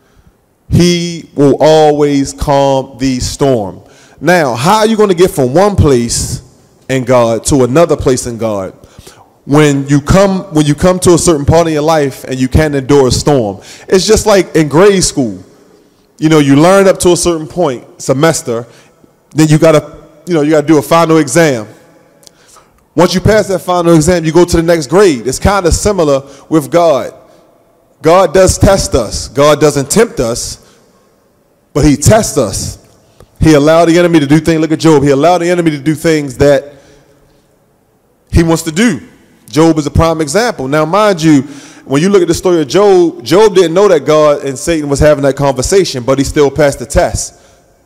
he will always calm the storm. Now, how are you going to get from one place in God to another place in God when you come when you come to a certain part of your life and you can't endure a storm? It's just like in grade school. You know, you learn up to a certain point, semester, then you gotta, you know, you gotta do a final exam. Once you pass that final exam, you go to the next grade. It's kind of similar with God. God does test us. God doesn't tempt us, but he tests us. He allowed the enemy to do things. Look at Job. He allowed the enemy to do things that he wants to do. Job is a prime example. Now, mind you, when you look at the story of Job, Job didn't know that God and Satan was having that conversation, but he still passed the test.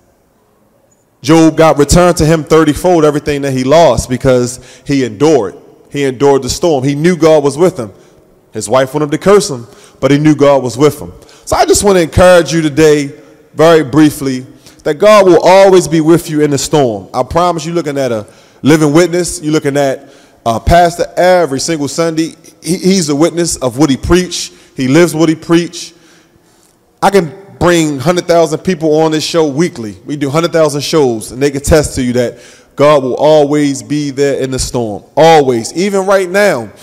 Job got returned to him thirty-fold everything that he lost because he endured. He endured the storm. He knew God was with him. His wife wanted to curse him, but he knew God was with him. So I just want to encourage you today, very briefly, that God will always be with you in the storm. I promise you, looking at a living witness, you're looking at a pastor every single Sunday. He, he's a witness of what he preached. He lives what he preached. I can bring one hundred thousand people on this show weekly. We do one hundred thousand shows, and they can attest to you that God will always be there in the storm. Always. Even right now,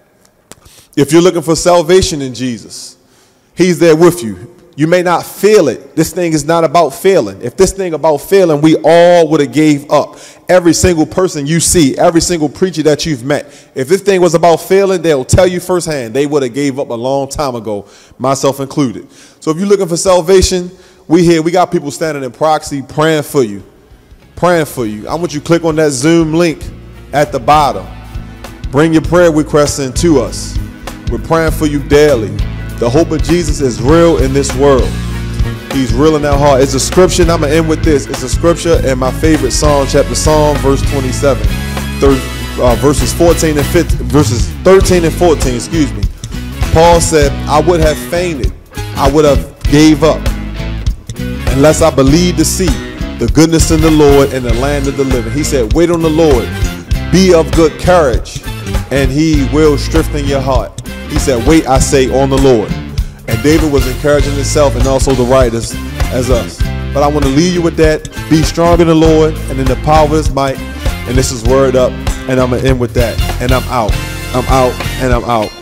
if you're looking for salvation in Jesus, he's there with you. You may not feel it. This thing is not about failing. If this thing about failing, we all would have gave up. Every single person you see, every single preacher that you've met, if this thing was about failing, they'll tell you firsthand they would have gave up a long time ago, myself included. So if you're looking for salvation, we here. We got people standing in proxy praying for you, praying for you. I want you to click on that Zoom link at the bottom. Bring your prayer requests in to us. We're praying for you daily. The hope of Jesus is real in this world. He's real in our heart. It's a scripture, and I'm going to end with this. It's a scripture in my favorite Psalm, chapter Psalm, verse twenty-seven, third, uh, verses fourteen and fifteen, verses thirteen and fourteen, excuse me. Paul said, I would have fainted, I would have gave up, unless I believed to see the goodness in the Lord in the land of the living. He said, wait on the Lord, be of good courage, and he will strengthen your heart. He said, wait, I say, on the Lord. And David was encouraging himself and also the writers as us. But I want to leave you with that. Be strong in the Lord and in the power of his might. And this is Word Up. And I'm going to end with that. And I'm out. I'm out and I'm out.